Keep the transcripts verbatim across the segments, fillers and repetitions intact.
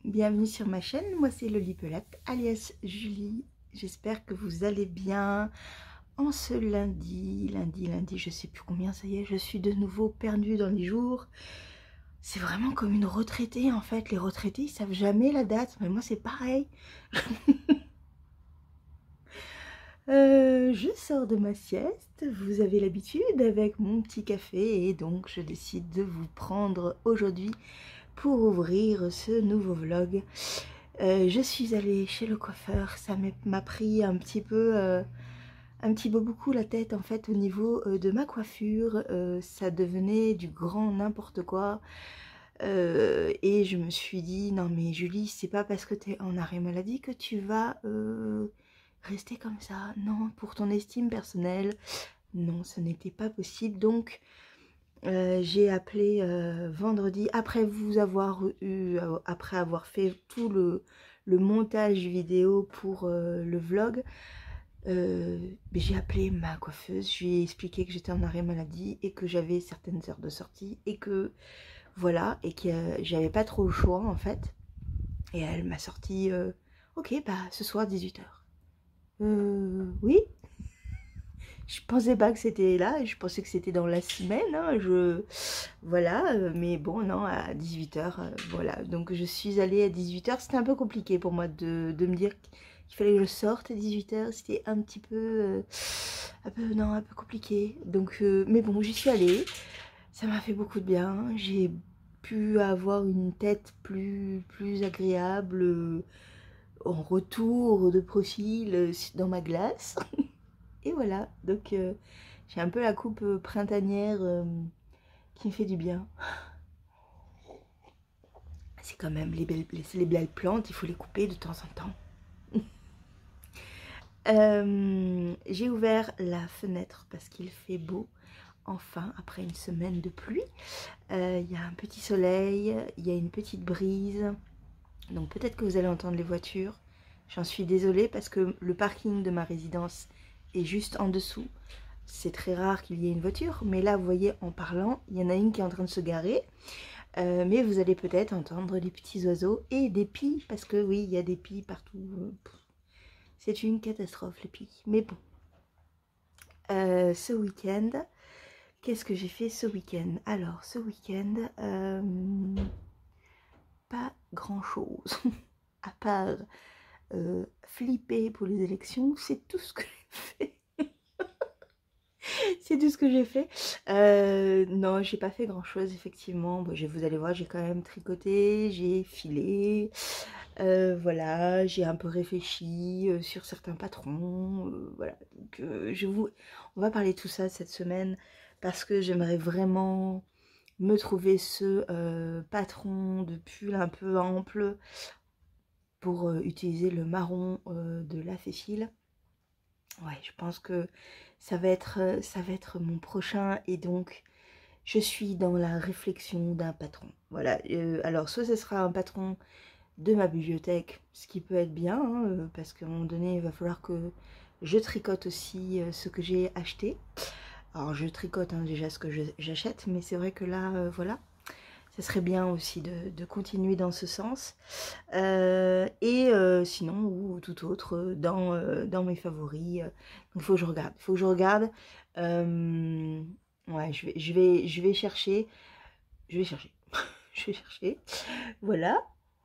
bienvenue sur ma chaîne, moi c'est Lolipelette alias Julie. J'espère que vous allez bien en ce lundi, lundi, lundi, je sais plus combien ça y est, je suis de nouveau perdue dans les jours. C'est vraiment comme une retraitée en fait, les retraités ils savent jamais la date, mais moi c'est pareil. Euh, je sors de ma sieste, vous avez l'habitude avec mon petit café et donc je décide de vous prendre aujourd'hui pour ouvrir ce nouveau vlog. Euh, je suis allée chez le coiffeur, ça m'a pris un petit peu, euh, un petit peu beaucoup la tête en fait au niveau euh, de ma coiffure, euh, ça devenait du grand n'importe quoi. Euh, et je me suis dit non mais Julie, c'est pas parce que tu es en arrêt maladie que tu vas euh, rester comme ça, non, pour ton estime personnelle, non, ce n'était pas possible. Donc euh, j'ai appelé euh, vendredi, après vous avoir eu, euh, après avoir fait tout le, le montage vidéo pour euh, le vlog, euh, j'ai appelé ma coiffeuse, je lui ai expliqué que j'étais en arrêt maladie et que j'avais certaines heures de sortie et que voilà, et que euh, j'avais pas trop le choix en fait. Et elle m'a sorti euh, ok, bah ce soir dix-huit heures. Euh, oui. Je pensais pas que c'était là, je pensais que c'était dans la semaine, hein, je... voilà, euh, mais bon, non, à dix-huit heures, euh, voilà. Donc je suis allée à dix-huit heures, c'était un peu compliqué pour moi de, de me dire qu'il fallait que je sorte à dix-huit heures, c'était un petit peu, euh, un peu, non, un peu compliqué. Donc, euh, mais bon, j'y suis allée, ça m'a fait beaucoup de bien, j'ai pu avoir une tête plus, plus agréable, euh, en retour de profil euh, dans ma glace. Et voilà, donc euh, j'ai un peu la coupe euh, printanière euh, qui me fait du bien. C'est quand même les belles, les, les belles plantes, il faut les couper de temps en temps. euh, j'ai ouvert la fenêtre parce qu'il fait beau, enfin, après une semaine de pluie. Il euh, y a un petit soleil, il y a une petite brise, donc peut-être que vous allez entendre les voitures. J'en suis désolée parce que le parking de ma résidence est juste en dessous. C'est très rare qu'il y ait une voiture, mais là, vous voyez, en parlant, il y en a une qui est en train de se garer. Euh, mais vous allez peut-être entendre des petits oiseaux et des pies, parce que oui, il y a des pies partout. C'est une catastrophe, les pies. Mais bon. Euh, ce week-end, qu'est-ce que j'ai fait ce week-end? Alors, ce week-end, euh, pas grand-chose. À part euh, flipper pour les élections, c'est tout ce que j'ai fait. C'est tout ce que j'ai fait. Euh, non, j'ai pas fait grand chose effectivement. Bon, je, vous allez voir, j'ai quand même tricoté, j'ai filé. Euh, voilà, j'ai un peu réfléchi euh, sur certains patrons. Euh, voilà, donc euh, je vous, on va parler de tout ça cette semaine parce que j'aimerais vraiment me trouver ce euh, patron de pull un peu ample pour euh, utiliser le marron euh, de la Féfile. Ouais, je pense que ça va être, ça va être mon prochain et donc je suis dans la réflexion d'un patron. Voilà, euh, alors soit ce sera un patron de ma bibliothèque, ce qui peut être bien, hein, euh, parce qu'à un moment donné, il va falloir que je tricote aussi euh, ce que j'ai acheté. Alors je tricote hein, déjà ce que j'achète, mais c'est vrai que là, euh, voilà, ça serait bien aussi de, de continuer dans ce sens. Euh, et euh, sinon, ou tout autre, euh, dans, euh, dans mes favoris. Euh, il faut que je regarde. Il faut que je regarde. Euh, ouais, je vais, je, vais, je vais chercher. Je vais chercher. Je vais chercher. Voilà.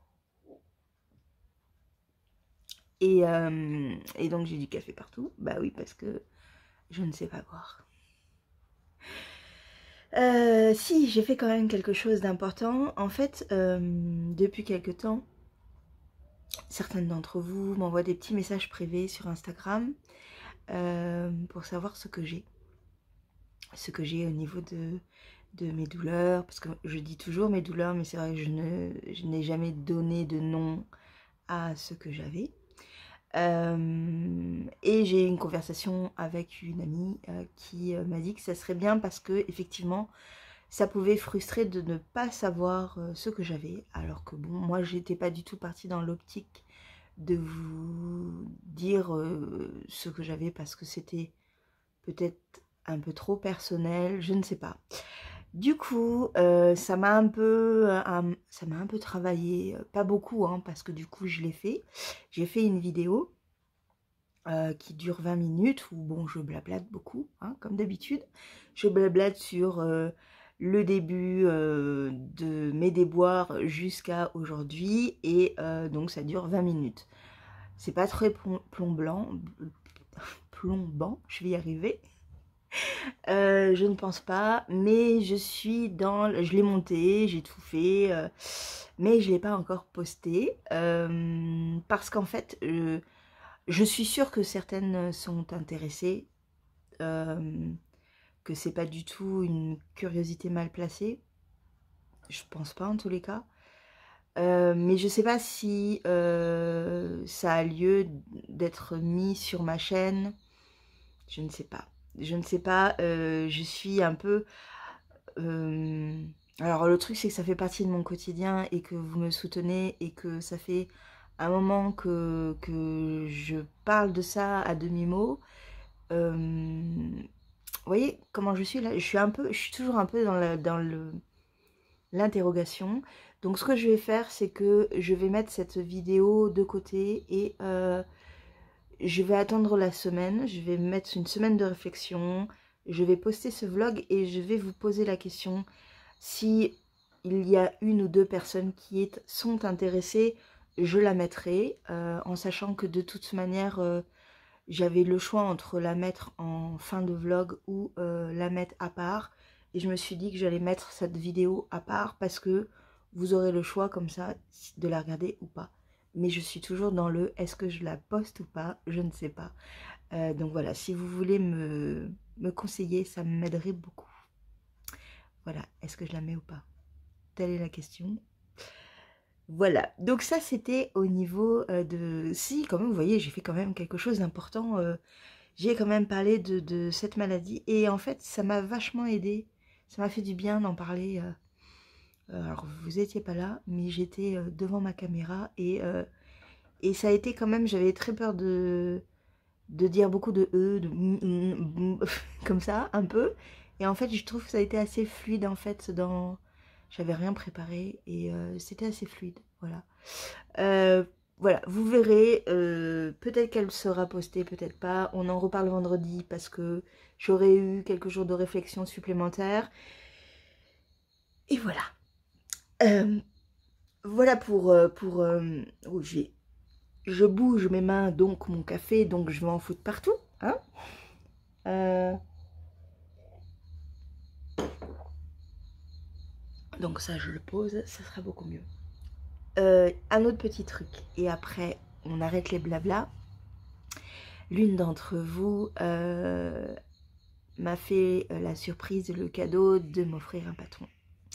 Et, euh, et donc, j'ai du café partout. Bah oui, parce que je ne sais pas boire. Euh, si, j'ai fait quand même quelque chose d'important. En fait, euh, depuis quelque temps, certaines d'entre vous m'envoient des petits messages privés sur Instagram euh, pour savoir ce que j'ai. Ce que j'ai au niveau de, de mes douleurs. Parce que je dis toujours mes douleurs, mais c'est vrai que je ne, je n'ai jamais donné de nom à ce que j'avais. Euh, et j'ai eu une conversation avec une amie euh, qui euh, m'a dit que ça serait bien parce que effectivement ça pouvait frustrer de ne pas savoir euh, ce que j'avais, alors que bon, moi j'étais pas du tout partie dans l'optique de vous dire euh, ce que j'avais parce que c'était peut-être un peu trop personnel, je ne sais pas. Du coup, euh, ça m'a un peu, euh, ça m'a un peu travaillé, pas beaucoup, hein, parce que du coup, je l'ai fait. J'ai fait une vidéo euh, qui dure vingt minutes, où bon, je blablate beaucoup, hein, comme d'habitude. Je blablate sur euh, le début euh, de mes déboires jusqu'à aujourd'hui, et euh, donc ça dure vingt minutes. C'est pas très plom plombant, plombant, je vais y arriver. Euh, je ne pense pas, mais je suis dans... Je l'ai monté, j'ai tout fait, euh, mais je ne l'ai pas encore posté, euh, parce qu'en fait, euh, je suis sûre que certaines sont intéressées, euh, que c'est pas du tout une curiosité mal placée, je pense pas en tous les cas, euh, mais je sais pas si euh, ça a lieu d'être mis sur ma chaîne, je ne sais pas. Je ne sais pas, euh, je suis un peu... Euh, alors le truc c'est que ça fait partie de mon quotidien et que vous me soutenez et que ça fait un moment que, que je parle de ça à demi-mot. Euh, vous voyez comment je suis là? Je suis un peu, je suis toujours un peu dans la, dans le l'interrogation. Donc ce que je vais faire, c'est que je vais mettre cette vidéo de côté et euh, je vais attendre la semaine. Je vais mettre une semaine de réflexion. Je vais poster ce vlog et je vais vous poser la question si il y a une ou deux personnes qui est, sont intéressées, je la mettrai, euh, en sachant que de toute manière, euh, j'avais le choix entre la mettre en fin de vlog ou euh, la mettre à part. Et je me suis dit que j'allais mettre cette vidéo à part parce que vous aurez le choix comme ça de la regarder ou pas. Mais je suis toujours dans le est-ce que je la poste ou pas, je ne sais pas. Euh, donc voilà, si vous voulez me, me conseiller, ça m'aiderait beaucoup. Voilà, est-ce que je la mets ou pas? Telle est la question. Voilà, donc ça c'était au niveau euh, de... Si, quand même, vous voyez, j'ai fait quand même quelque chose d'important. Euh, j'ai quand même parlé de, de cette maladie. Et en fait, ça m'a vachement aidé. Ça m'a fait du bien d'en parler. Euh, euh, alors, vous étiez pas là, mais j'étais euh, devant ma caméra. Et, euh, et ça a été quand même... J'avais très peur de, de dire beaucoup de E, de... mm, mm, mm, comme ça, un peu. Et en fait, je trouve que ça a été assez fluide, en fait, dans... J'avais rien préparé et euh, c'était assez fluide, voilà. Euh, voilà, vous verrez, euh, peut-être qu'elle sera postée, peut-être pas. On en reparle vendredi parce que j'aurai eu quelques jours de réflexion supplémentaires. Et voilà. Euh, voilà pour... euh, pour euh, oh, j'ai, je bouge mes mains, donc mon café, donc je vais en foutre partout. Hein euh, donc ça, je le pose, ça sera beaucoup mieux. Euh, un autre petit truc, et après on arrête les blabla. L'une d'entre vous euh, m'a fait euh, la surprise, le cadeau de m'offrir un patron.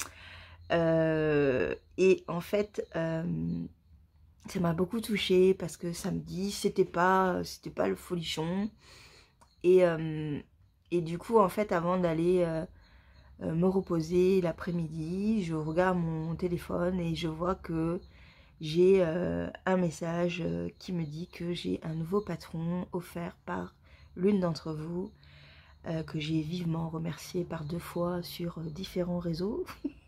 Euh, et en fait, euh, ça m'a beaucoup touchée parce que samedi, c'était pas, c'était pas le folichon. Et, euh, et du coup, en fait, avant d'aller euh, euh, me reposer l'après-midi, je regarde mon téléphone et je vois que j'ai euh, un message euh, qui me dit que j'ai un nouveau patron offert par l'une d'entre vous, euh, que j'ai vivement remercié par deux fois sur euh, différents réseaux.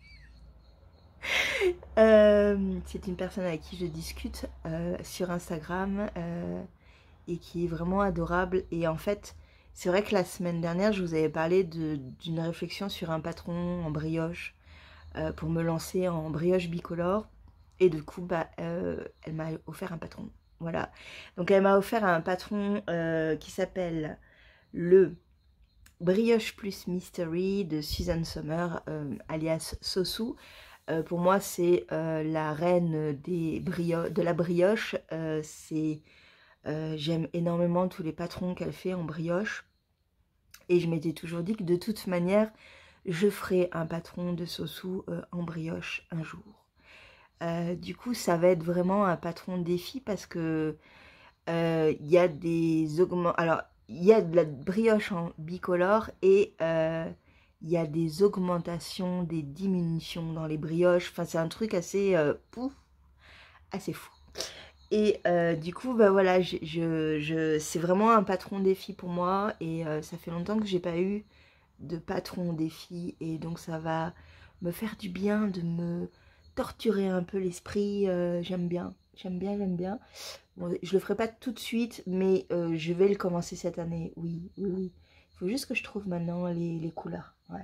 euh, c'est une personne avec qui je discute euh, sur Instagram euh, et qui est vraiment adorable. Et en fait, c'est vrai que la semaine dernière, je vous avais parlé d'une réflexion sur un patron en brioche euh, pour me lancer en brioche bicolore. Et du coup, bah, euh, elle m'a offert un patron. Voilà. Donc, elle m'a offert un patron euh, qui s'appelle le Brioche Plus Mystery de Susan Sommer, euh, alias Sosu. Euh, pour moi, c'est euh, la reine des brio de la brioche. Euh, c'est euh, j'aime énormément tous les patrons qu'elle fait en brioche. Et je m'étais toujours dit que de toute manière, je ferai un patron de Sosu euh, en brioche un jour. Euh, du coup, ça va être vraiment un patron défi parce que il euh, y a des augments. Alors, il y a de la brioche en bicolore et il euh, y a des augmentations, des diminutions dans les brioches. Enfin, c'est un truc assez euh, pouf, assez fou. Et euh, du coup, bah voilà, je, je, je, c'est vraiment un patron défi pour moi et euh, ça fait longtemps que j'ai pas eu de patron défi et donc ça va me faire du bien de me torturer un peu l'esprit. euh, j'aime bien, j'aime bien, j'aime bien. Bon, je le ferai pas tout de suite, mais euh, je vais le commencer cette année, oui, oui, oui. Il faut juste que je trouve maintenant les, les couleurs, ouais.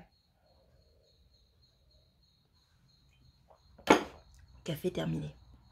Café terminé.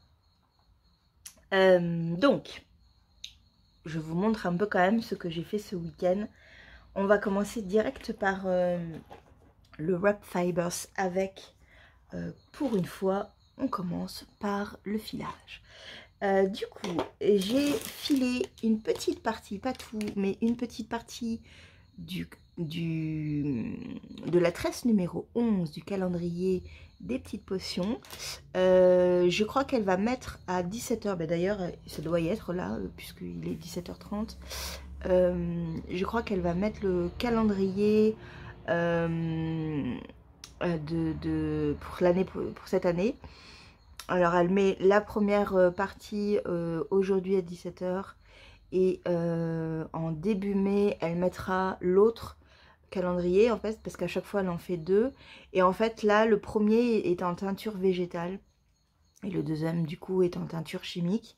Euh, donc, je vous montre un peu quand même ce que j'ai fait ce week-end. On va commencer direct par euh, le Wrap Fibers avec, euh, pour une fois, on commence par le filage. Euh, du coup, j'ai filé une petite partie, pas tout, mais une petite partie du, du, de la tresse numéro onze du calendrier des petites potions. Euh, je crois qu'elle va mettre à dix-sept heures, ben d'ailleurs, ça doit y être là, puisqu'il est dix-sept heures trente. Euh, je crois qu'elle va mettre le calendrier euh, de, de, pour, l'année, pour cette année. Alors elle met la première partie euh, aujourd'hui à dix-sept heures et euh, en début mai elle mettra l'autre calendrier en fait parce qu'à chaque fois elle en fait deux et en fait là le premier est en teinture végétale et le deuxième du coup est en teinture chimique.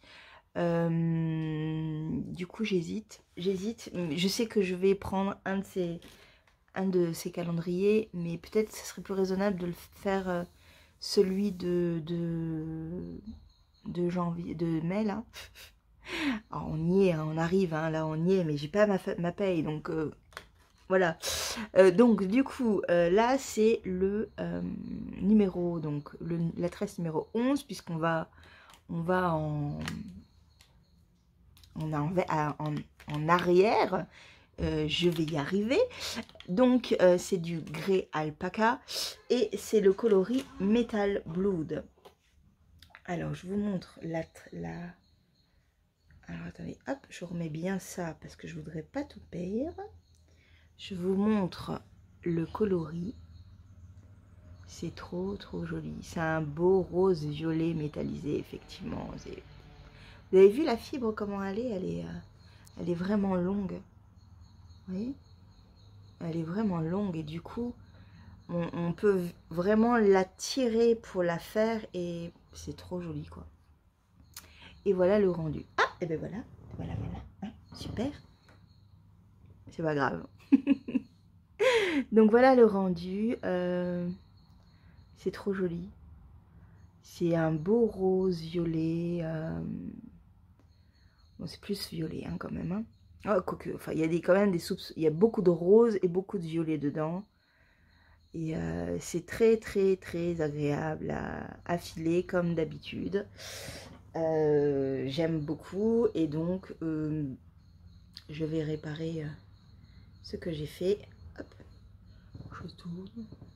Euh, du coup j'hésite, j'hésite, je sais que je vais prendre un de ces, un de ces calendriers mais peut-être ce serait plus raisonnable de le faire... Euh, celui de, de, de janvier, de mai là. Alors, on y est, hein, on arrive, hein, là on y est, mais j'ai pas ma, ma paye, donc euh, voilà. Euh, donc du coup, euh, là c'est le euh, numéro, donc le, la tresse numéro onze, puisqu'on va, on va en, on a en, en, en arrière. Euh, je vais y arriver. Donc euh, c'est du grès alpaca et c'est le coloris Metal Blood. Alors je vous montre la, la... Alors attendez, hop, je remets bien ça parce que je voudrais pas tout perdre. Je vous montre le coloris. C'est trop trop joli. C'est un beau rose violet métallisé effectivement. Vous avez vu la fibre comment elle est? Elle est, euh, elle est vraiment longue. Vous voyez? Elle est vraiment longue et du coup on, on peut vraiment la tirer pour la faire et c'est trop joli quoi. Et voilà le rendu. Ah et ben voilà, voilà voilà, hein, super. C'est pas grave. Donc voilà le rendu. Euh, c'est trop joli. C'est un beau rose violet. Euh, bon c'est plus violet hein, quand même. Hein. Oh, quoique, enfin, il y a des, quand même des soupes, il y a beaucoup de rose et beaucoup de violet dedans. Et euh, c'est très très très agréable à, à filer comme d'habitude. Euh, J'aime beaucoup et donc euh, je vais réparer euh, ce que j'ai fait. Hop, je tourne.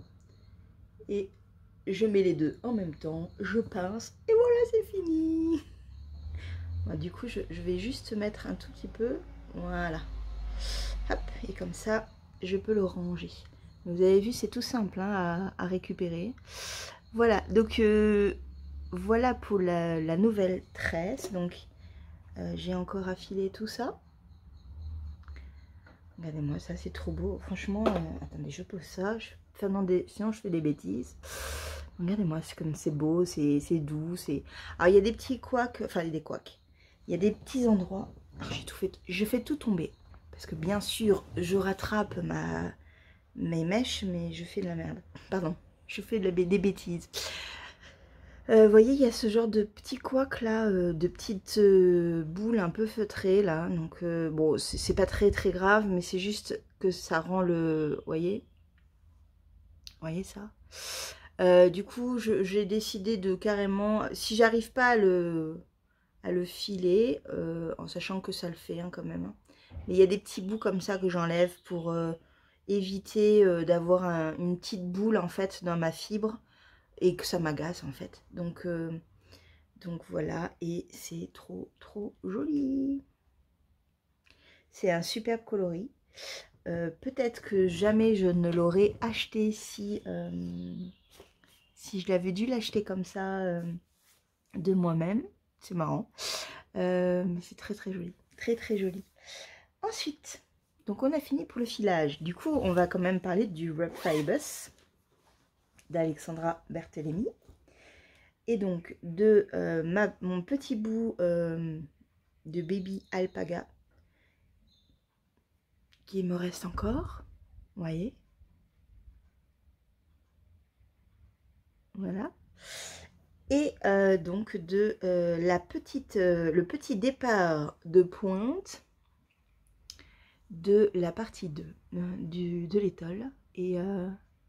Et je mets les deux en même temps, je pince et voilà c'est fini. Bon, du coup je, je vais juste mettre un tout petit peu. Voilà. Hop, et comme ça, je peux le ranger. Vous avez vu, c'est tout simple hein, à, à récupérer. Voilà, donc euh, voilà pour la, la nouvelle tresse. Donc, euh, j'ai encore affilé tout ça. Regardez-moi, ça c'est trop beau. Franchement, euh, attendez, je pose ça. Je, des, sinon, je fais des bêtises. Regardez-moi, c'est comme c'est beau, c'est doux. Alors, il y a des petits couacs, enfin, des couacs. Il y a des petits endroits. J'ai tout fait, je fais tout tomber. Parce que bien sûr, je rattrape ma, mes mèches, mais je fais de la merde. Pardon, je fais de la, des bêtises. Euh, vous voyez, il y a ce genre de petits couacs là, euh, de petites euh, boules un peu feutrées là. Donc, euh, bon, c'est pas très très grave, mais c'est juste que ça rend le... Vous voyez? Vous voyez ça? euh, Du coup, j'ai décidé de carrément... Si j'arrive pas à le, à le filer, euh, en sachant que ça le fait hein, quand même, hein. Mais il y a des petits bouts comme ça que j'enlève pour euh, éviter euh, d'avoir un, une petite boule en fait dans ma fibre et que ça m'agace en fait. Donc, euh, donc voilà, et c'est trop trop joli. C'est un superbe coloris. Euh, Peut-être que jamais je ne l'aurais acheté si, euh, si je l'avais dû l'acheter comme ça euh, de moi-même. C'est marrant. Euh, mais c'est très très joli. Très très joli. Ensuite, donc on a fini pour le filage. Du coup, on va quand même parler du Wrap Fibers d'Alexandra Berthelemy. Et donc, de euh, ma, mon petit bout euh, de baby alpaga qui me reste encore. Vous voyez? Voilà. Et euh, donc de euh, la petite, euh, le petit départ de pointe de la partie deux euh, du, de l'étole. Et euh,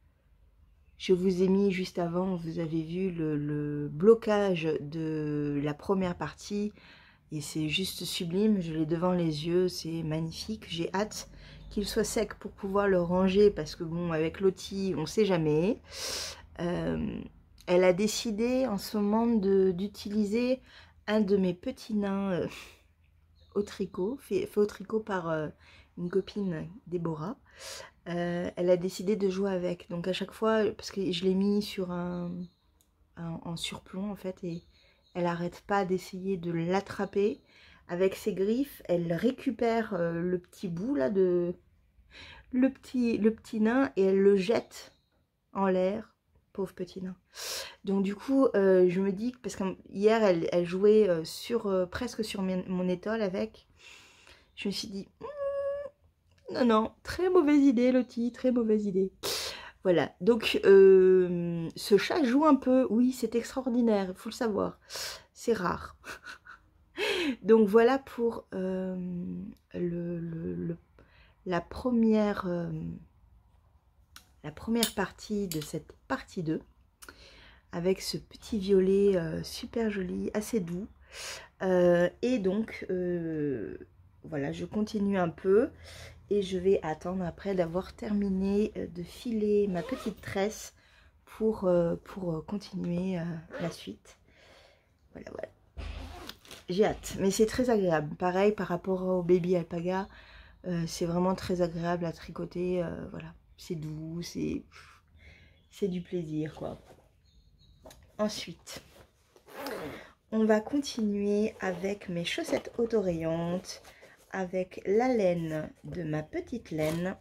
je vous ai mis juste avant, vous avez vu le, le blocage de la première partie. Et c'est juste sublime, je l'ai devant les yeux, c'est magnifique. J'ai hâte qu'il soit sec pour pouvoir le ranger parce que bon, avec Lottie, on sait jamais. Euh, elle a décidé en ce moment d'utiliser un de mes petits nains euh, au tricot, fait, fait au tricot par euh, une copine, Déborah. Euh, elle a décidé de jouer avec. Donc à chaque fois, parce que je l'ai mis sur un, un en surplomb en fait, et elle n'arrête pas d'essayer de l'attraper. Avec ses griffes, elle récupère euh, le petit bout là de le petit, le petit nain et elle le jette en l'air. Pauvre petit nain. Donc du coup, euh, je me dis, parce qu'hier, elle, elle jouait euh, sur, euh, presque sur mon, mon étole avec. Je me suis dit, mmm, non, non, très mauvaise idée, Lottie, très mauvaise idée. Voilà, donc euh, ce chat joue un peu, oui, c'est extraordinaire, il faut le savoir. C'est rare. Donc voilà pour euh, le, le, le, la, première, euh, la première partie de cette partie deux. Avec ce petit violet euh, super joli, assez doux. Euh, et donc, euh, voilà, je continue un peu. Et je vais attendre après d'avoir terminé de filer ma petite tresse pour, euh, pour continuer euh, la suite. Voilà, voilà. J'ai hâte, mais c'est très agréable. Pareil, par rapport au baby alpaga, euh, c'est vraiment très agréable à tricoter. Euh, voilà, c'est doux, c'est c'est du plaisir, quoi. Ensuite, on va continuer avec mes chaussettes autorayantes, avec la laine de ma petite laine.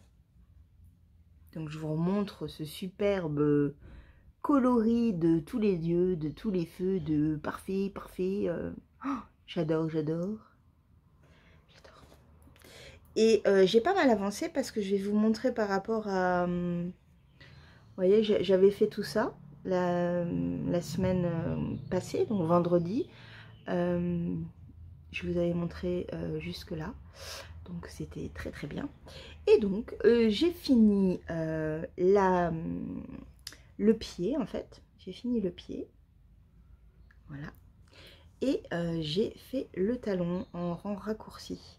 Donc je vous remontre ce superbe coloris de tous les dieux, de tous les feux, de parfait, parfait. Euh, oh, j'adore, j'adore. J'adore. Et euh, j'ai pas mal avancé parce que je vais vous montrer par rapport à... Euh, vous voyez, j'avais fait tout ça. La, la semaine passée, donc vendredi, euh, je vous avais montré euh, jusque là, donc c'était très très bien. Et donc euh, j'ai fini euh, la, le pied en fait, j'ai fini le pied, voilà, et euh, j'ai fait le talon en rang raccourci.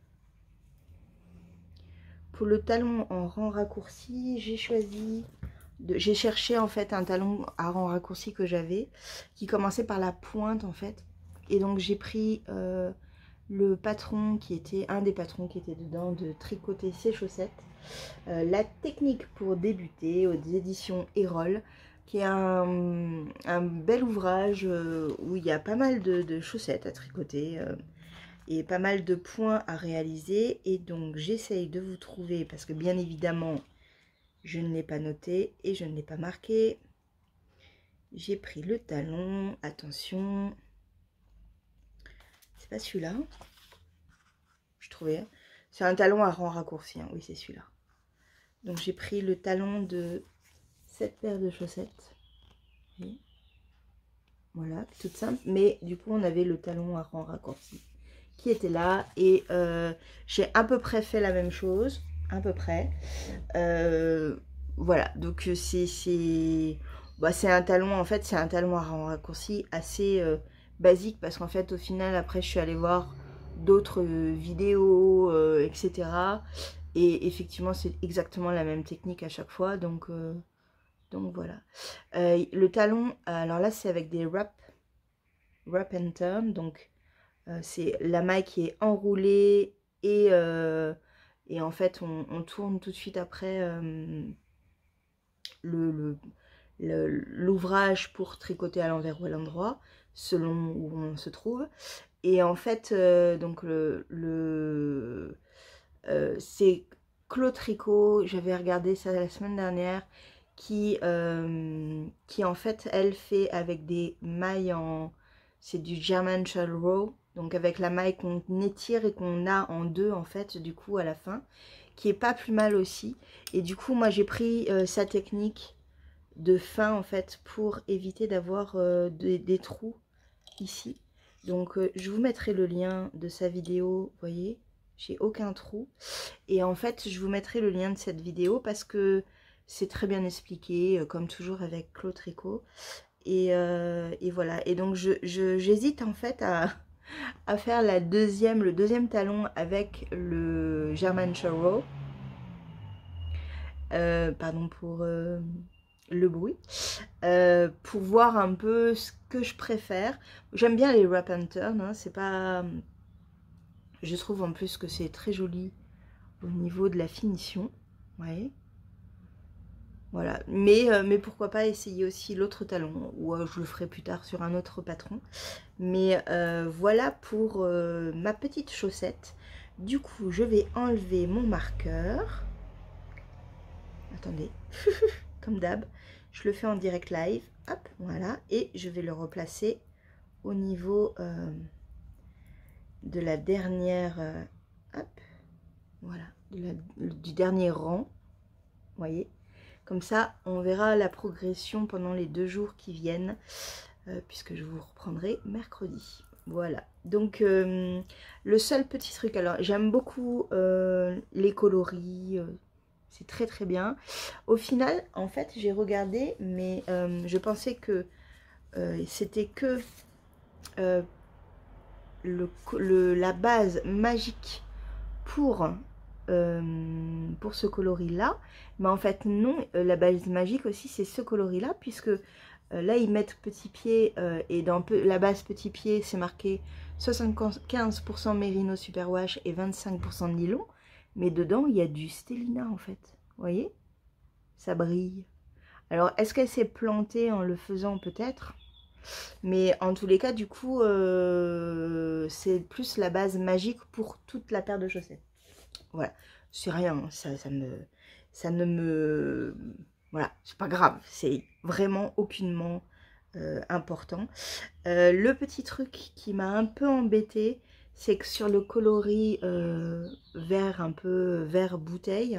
Pour le talon en rang raccourci, j'ai choisi... J'ai cherché en fait un talon à rang raccourci que j'avais, qui commençait par la pointe en fait. Et donc j'ai pris euh, le patron qui était, un des patrons qui était dedans, de tricoter ses chaussettes. Euh, la technique pour débuter aux éditions Erol, qui est un, un bel ouvrage euh, où il y a pas mal de, de chaussettes à tricoter. Euh, et pas mal de points à réaliser. Et donc j'essaye de vous trouver, parce que bien évidemment... Je ne l'ai pas noté et je ne l'ai pas marqué. J'ai pris le talon. Attention. C'est pas celui-là. Je trouvais. C'est un talon à rang raccourci. Hein. Oui, c'est celui-là. Donc j'ai pris le talon de cette paire de chaussettes. Oui. Voilà, toute simple. Mais du coup, on avait le talon à rang raccourci qui était là. Et euh, j'ai à peu près fait la même chose. À peu près. Euh, voilà, donc c'est bah, c'est un talon, en fait, c'est un talon à rang raccourci assez euh, basique, parce qu'en fait, au final, après, je suis allée voir d'autres euh, vidéos, euh, et cetera. Et effectivement, c'est exactement la même technique à chaque fois, donc, euh, donc voilà. Euh, le talon, alors là, c'est avec des wrap, wrap and turn, donc euh, c'est la maille qui est enroulée et... Euh, Et en fait, on, on tourne tout de suite après euh, l'ouvrage le, le, pour tricoter à l'envers ou à l'endroit, selon où on se trouve. Et en fait, euh, donc le, le, euh, c'est Claude Tricot, j'avais regardé ça la semaine dernière, qui, euh, qui en fait, elle fait avec des mailles en... C'est du German Shell Row, donc avec la maille qu'on étire et qu'on a en deux, en fait, du coup, à la fin, qui est pas plus mal aussi. Et du coup, moi, j'ai pris euh, sa technique de fin, en fait, pour éviter d'avoir euh, des, des trous ici. Donc, euh, je vous mettrai le lien de sa vidéo, vous voyez, j'ai aucun trou. Et en fait, je vous mettrai le lien de cette vidéo parce que c'est très bien expliqué, euh, comme toujours avec Claude Tricot. Et, euh, et voilà. Et donc, je, je, j'hésite en fait à, à faire la deuxième, le deuxième talon avec le German Shell Row. Euh, pardon pour euh, le bruit. Euh, pour voir un peu ce que je préfère. J'aime bien les wrap and turn. Hein, c'est pas... Je trouve en plus que c'est très joli au niveau de la finition. Vous voyez ? Voilà, mais, euh, mais pourquoi pas essayer aussi l'autre talon, ou euh, je le ferai plus tard sur un autre patron. Mais euh, voilà pour euh, ma petite chaussette. Du coup, je vais enlever mon marqueur. Attendez, comme d'hab, je le fais en direct live. Hop, voilà, et je vais le replacer au niveau euh, de la dernière... Euh, hop, voilà, de la, du dernier rang. Vous voyez ? Comme ça, on verra la progression pendant les deux jours qui viennent, euh, puisque je vous reprendrai mercredi. Voilà. Donc, euh, le seul petit truc, alors j'aime beaucoup euh, les coloris, euh, c'est très très bien. Au final, en fait, j'ai regardé, mais euh, je pensais que euh, c'était que euh, le, le, la base magique pour... Euh, pour ce coloris là, mais en fait non, euh, la base magique aussi c'est ce coloris là, puisque euh, là ils mettent petit pied euh, et dans peu, la base petit pied c'est marqué soixante-quinze pour cent mérino superwash et vingt-cinq pour cent de nylon, mais dedans il y a du stélina en fait, vous voyez, ça brille. Alors est-ce qu'elle s'est plantée en le faisant peut-être, mais en tous les cas du coup euh, c'est plus la base magique pour toute la paire de chaussettes. Voilà, c'est rien, ça, ça, me, ça ne me... Voilà, c'est pas grave, c'est vraiment aucunement euh, important. Euh, le petit truc qui m'a un peu embêté, c'est que sur le coloris euh, vert, un peu vert bouteille,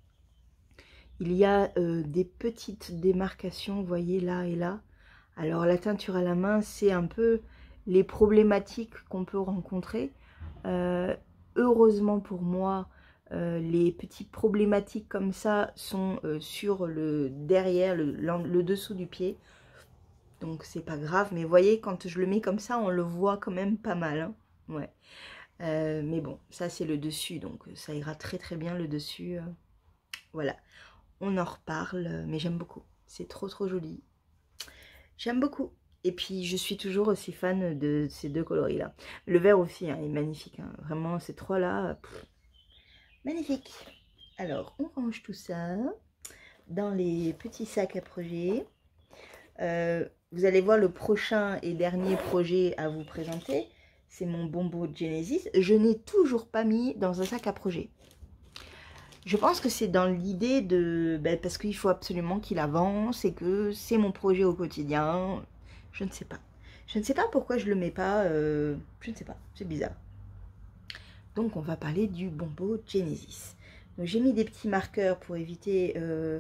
il y a euh, des petites démarcations, vous voyez, là et là. Alors la teinture à la main, c'est un peu les problématiques qu'on peut rencontrer. Euh, heureusement pour moi, Euh, les petites problématiques comme ça sont euh, sur le derrière, le, le dessous du pied. Donc c'est pas grave, mais vous voyez, quand je le mets comme ça, on le voit quand même pas mal. Hein. Ouais. Euh, mais bon, ça c'est le dessus, donc ça ira très très bien le dessus. Euh, voilà, on en reparle, mais j'aime beaucoup. C'est trop trop joli. J'aime beaucoup. Et puis je suis toujours aussi fan de ces deux coloris là. Le vert aussi hein, est magnifique. Hein. Vraiment, ces trois là... Pff, magnifique. Alors, on range tout ça dans les petits sacs à projet. Euh, vous allez voir le prochain et dernier projet à vous présenter. C'est mon Bombo Genesis. Je n'ai toujours pas mis dans un sac à projet. Je pense que c'est dans l'idée de... Ben, parce qu'il faut absolument qu'il avance et que c'est mon projet au quotidien. Je ne sais pas. Je ne sais pas pourquoi je ne le mets pas. Euh, je ne sais pas. C'est bizarre. Donc, on va parler du Bombo Genesis. J'ai mis des petits marqueurs pour éviter euh,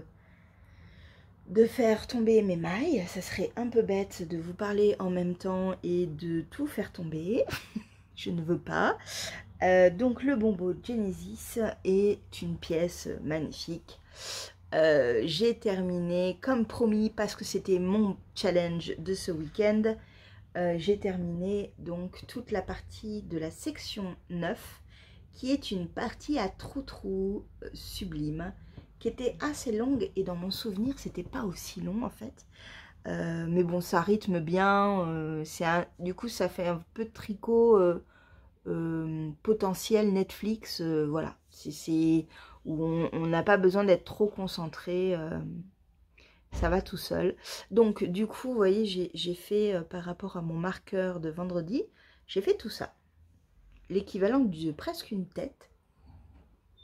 de faire tomber mes mailles. Ça serait un peu bête de vous parler en même temps et de tout faire tomber. Je ne veux pas. Euh, donc, le Bombo Genesis est une pièce magnifique. Euh, J'ai terminé, comme promis, parce que c'était mon challenge de ce week-end. Euh, J'ai terminé donc toute la partie de la section neuf, qui est une partie à trou-trou euh, sublime, qui était assez longue, et dans mon souvenir, c'était pas aussi long en fait. Euh, mais bon, ça rythme bien, euh, c'est un, du coup, ça fait un peu de tricot euh, euh, potentiel Netflix, euh, voilà. C'est où on n'a pas besoin d'être trop concentré, euh, ça va tout seul. Donc, du coup, vous voyez, j'ai fait, euh, par rapport à mon marqueur de vendredi, j'ai fait tout ça. L'équivalent de presque une tête.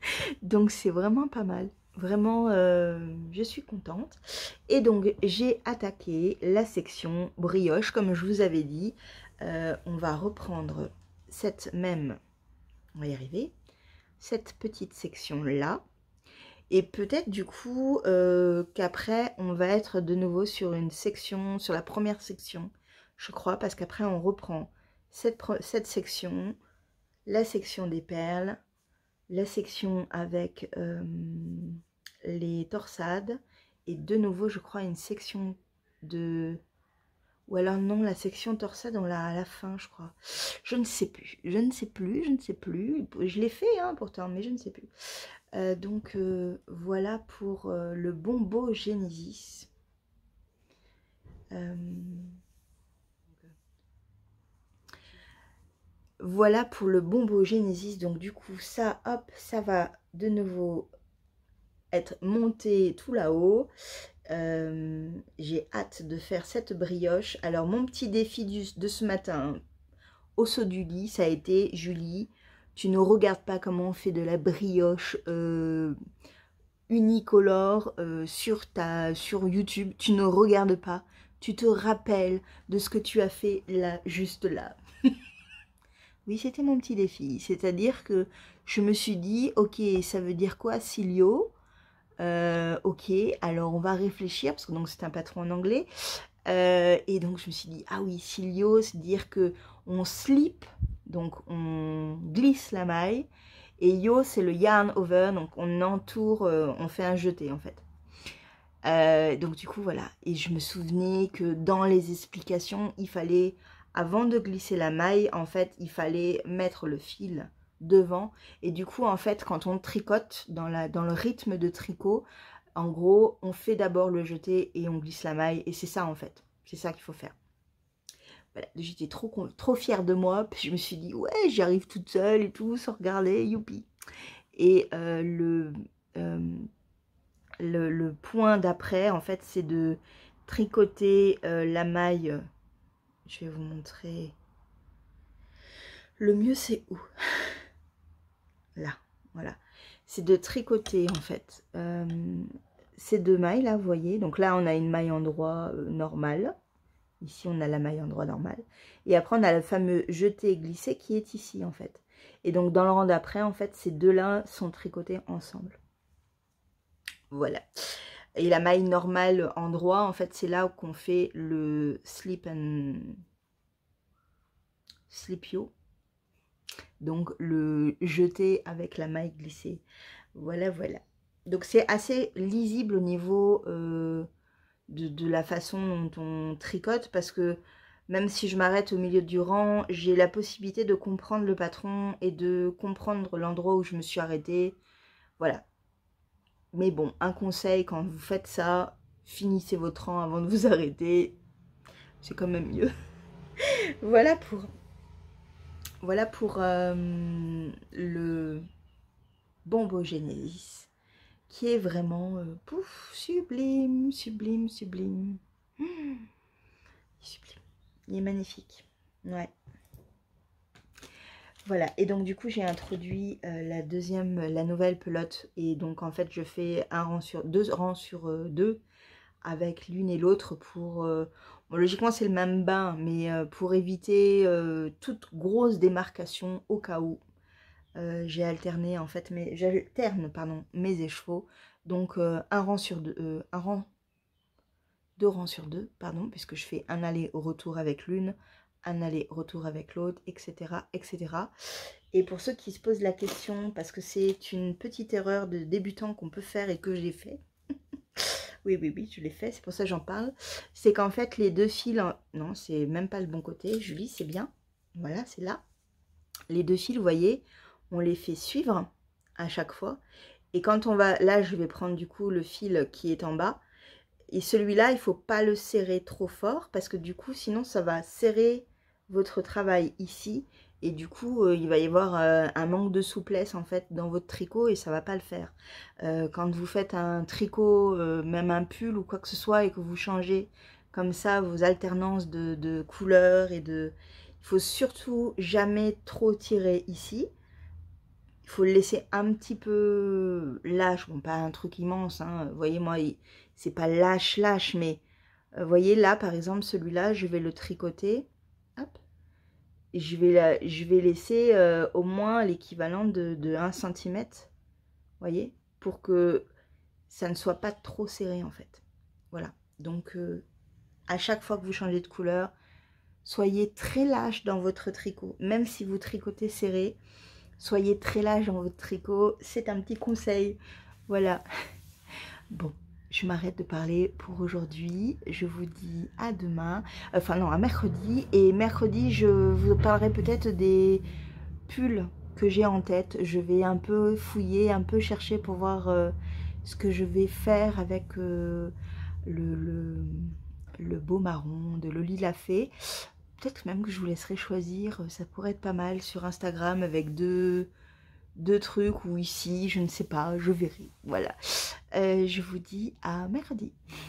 Donc c'est vraiment pas mal. Vraiment, euh, je suis contente. Et donc, j'ai attaqué la section brioche, comme je vous avais dit. Euh, on va reprendre cette même, on va y arriver, cette petite section-là. Et peut-être du coup euh, qu'après, on va être de nouveau sur une section, sur la première section, je crois, parce qu'après, on reprend cette, cette section, la section des perles, la section avec euh, les torsades, et de nouveau, je crois, une section de... Ou alors non, la section torsade, on l'a à la fin, je crois. Je ne sais plus, je ne sais plus, je ne sais plus. Je l'ai fait, hein, pourtant, mais je ne sais plus. Euh, donc, euh, voilà pour euh, le Bombo Genesis. Euh, voilà pour le Bombo Genesis. Donc, du coup, ça, hop, ça va de nouveau être monté tout là-haut. Euh, j'ai hâte de faire cette brioche. Alors, mon petit défi du, de ce matin, au saut du lit, ça a été, Julie, tu ne regardes pas comment on fait de la brioche euh, unicolore euh, sur, ta, sur YouTube. Tu ne regardes pas. Tu te rappelles de ce que tu as fait là, juste là. Oui, c'était mon petit défi. C'est-à-dire que je me suis dit, ok, ça veut dire quoi, Cilio? Euh, ok, alors on va réfléchir, parce que donc c'est un patron en anglais. Euh, et donc je me suis dit, ah oui, Cilio, c'est dire que on slip, donc on glisse la maille. Et yo, c'est le yarn over, donc on entoure, euh, on fait un jeté en fait. Euh, donc du coup, voilà. Et je me souvenais que dans les explications, il fallait, avant de glisser la maille, en fait, il fallait mettre le fil devant. Et du coup, en fait, quand on tricote, dans, la, dans le rythme de tricot, en gros, on fait d'abord le jeté et on glisse la maille. Et c'est ça, en fait. C'est ça qu'il faut faire. Voilà, j'étais trop, trop fière de moi, puis je me suis dit, ouais, j'y arrive toute seule et tout, sans regarder, youpi. Et euh, le, euh, le, le point d'après, en fait, c'est de tricoter euh, la maille. Je vais vous montrer. Le mieux, c'est où? Là, voilà. C'est de tricoter, en fait, euh, ces deux mailles, là, vous voyez. Donc là, on a une maille endroit euh, normale. Ici, on a la maille endroit normale. Et après, on a le fameux jeté et glissé qui est ici, en fait. Et donc, dans le rang d'après, en fait, ces deux-là sont tricotés ensemble. Voilà. Et la maille normale endroit, en fait, c'est là qu'on fait le slip and slipio. Donc, le jeté avec la maille glissée. Voilà, voilà. Donc, c'est assez lisible au niveau... Euh, De, de la façon dont on tricote, parce que même si je m'arrête au milieu du rang, j'ai la possibilité de comprendre le patron et de comprendre l'endroit où je me suis arrêtée. Voilà. Mais bon, un conseil, quand vous faites ça, finissez votre rang avant de vous arrêter. C'est quand même mieux. Voilà pour, voilà pour euh, le Bombo Genesis, qui est vraiment euh, pouf, sublime, sublime, sublime. Mmh. Sublime. Il est magnifique. Ouais. Voilà. Et donc, du coup, j'ai introduit euh, la deuxième, la nouvelle pelote. Et donc, en fait, je fais un rang sur deux rangs sur euh, deux avec l'une et l'autre pour... Euh, bon, logiquement, c'est le même bain, mais euh, pour éviter euh, toute grosse démarcation au cas où. Euh, j'ai alterné, en fait, mais j'alterne, pardon, mes écheveaux. Donc, euh, un rang sur deux... Euh, un rang... deux rangs sur deux, pardon, puisque je fais un aller-retour avec l'une, un aller-retour avec l'autre, et cetera, et cetera. Et pour ceux qui se posent la question, parce que c'est une petite erreur de débutant qu'on peut faire et que j'ai fait, oui, oui, oui, je l'ai fait, c'est pour ça que j'en parle, c'est qu'en fait, les deux fils, en... non, c'est même pas le bon côté, Julie, c'est bien, voilà, c'est là. Les deux fils, vous voyez, on les fait suivre à chaque fois. Et quand on va, là, je vais prendre du coup le fil qui est en bas. Et celui-là, il ne faut pas le serrer trop fort parce que du coup, sinon, ça va serrer votre travail ici. Et du coup, euh, il va y avoir euh, un manque de souplesse en fait dans votre tricot et ça ne va pas le faire. Euh, quand vous faites un tricot, euh, même un pull ou quoi que ce soit et que vous changez comme ça vos alternances de, de couleurs et de... Il faut surtout jamais trop tirer ici. il faut le laisser un petit peu lâche, bon pas un truc immense, hein. Vous voyez moi c'est pas lâche lâche, mais vous euh, voyez là par exemple celui-là je vais le tricoter, hop, et je vais, la, je vais laisser euh, au moins l'équivalent de, de un centimètre, vous voyez, pour que ça ne soit pas trop serré en fait. Voilà, donc euh, à chaque fois que vous changez de couleur, soyez très lâche dans votre tricot, même si vous tricotez serré, soyez très lâche dans votre tricot, c'est un petit conseil, voilà. Bon, je m'arrête de parler pour aujourd'hui, je vous dis à demain, enfin non, à mercredi, et mercredi je vous parlerai peut-être des pulls que j'ai en tête, je vais un peu fouiller, un peu chercher pour voir euh, ce que je vais faire avec euh, le, le, le beau marron de Loli la Fée. Peut-être même que je vous laisserai choisir, ça pourrait être pas mal sur Instagram avec deux, deux trucs ou ici, je ne sais pas, je verrai. Voilà, euh, je vous dis à mercredi.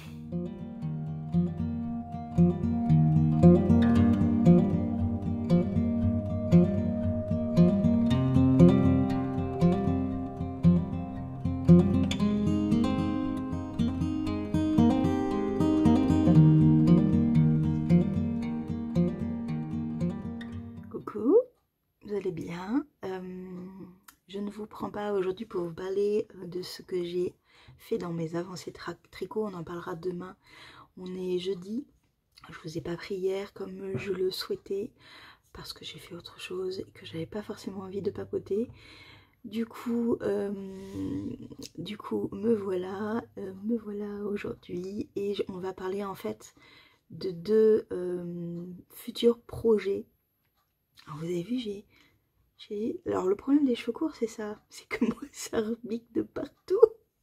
Coucou, vous allez bien? euh, Je ne vous prends pas aujourd'hui pour vous parler de ce que j'ai fait dans mes avancées tricot, on en parlera demain. On est jeudi, je vous ai pas pris hier comme je le souhaitais parce que j'ai fait autre chose et que j'avais pas forcément envie de papoter. Du coup, euh, du coup, me voilà, euh, me voilà aujourd'hui et on va parler en fait de deux euh, futurs projets. Alors vous avez vu, j'ai... Alors le problème des cheveux courts c'est ça, c'est que moi ça rebique de partout.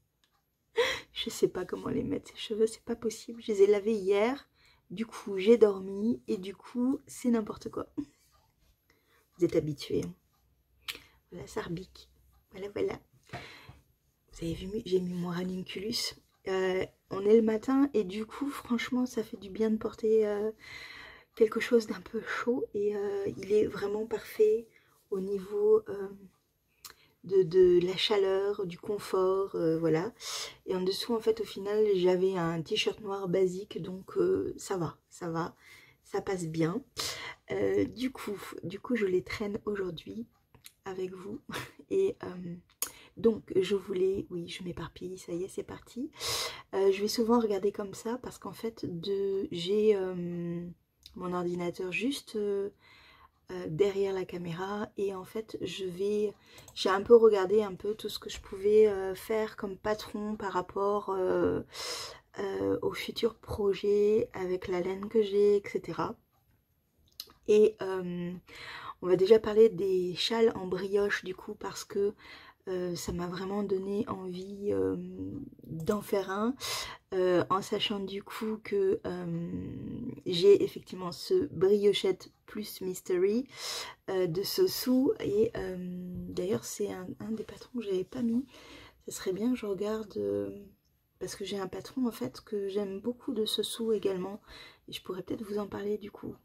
Je sais pas comment les mettre ces cheveux, c'est pas possible. Je les ai lavés hier, du coup j'ai dormi et du coup c'est n'importe quoi. Vous êtes habitués. Hein. Voilà, ça rebique. Voilà, voilà. Vous avez vu, j'ai mis mon ranunculus. Euh, on est le matin et du coup franchement ça fait du bien de porter euh, quelque chose d'un peu chaud et euh, il est vraiment parfait au niveau euh, de, de la chaleur, du confort, euh, voilà. Et en dessous, en fait, au final, j'avais un t-shirt noir basique, donc euh, ça va, ça va, ça passe bien. Euh, du coup, du coup, je les traîne aujourd'hui avec vous. Et euh, donc, je voulais, oui, je m'éparpille, ça y est, c'est parti. Euh, je vais souvent regarder comme ça parce qu'en fait, de, j'ai euh, mon ordinateur juste... Euh, Euh, derrière la caméra et en fait je vais j'ai un peu regardé un peu tout ce que je pouvais euh, faire comme patron par rapport euh, euh, aux futurs projets avec la laine que j'ai, etc. Et euh, on va déjà parler des châles en brioche du coup parce que euh, ça m'a vraiment donné envie euh, d'en faire un. Euh, en sachant du coup que euh, j'ai effectivement ce briochette plus mystery euh, de Sosu et euh, d'ailleurs c'est un, un des patrons que j'avais pas mis. Ça serait bien que je regarde euh, parce que j'ai un patron en fait que j'aime beaucoup de Sosu également et je pourrais peut-être vous en parler du coup.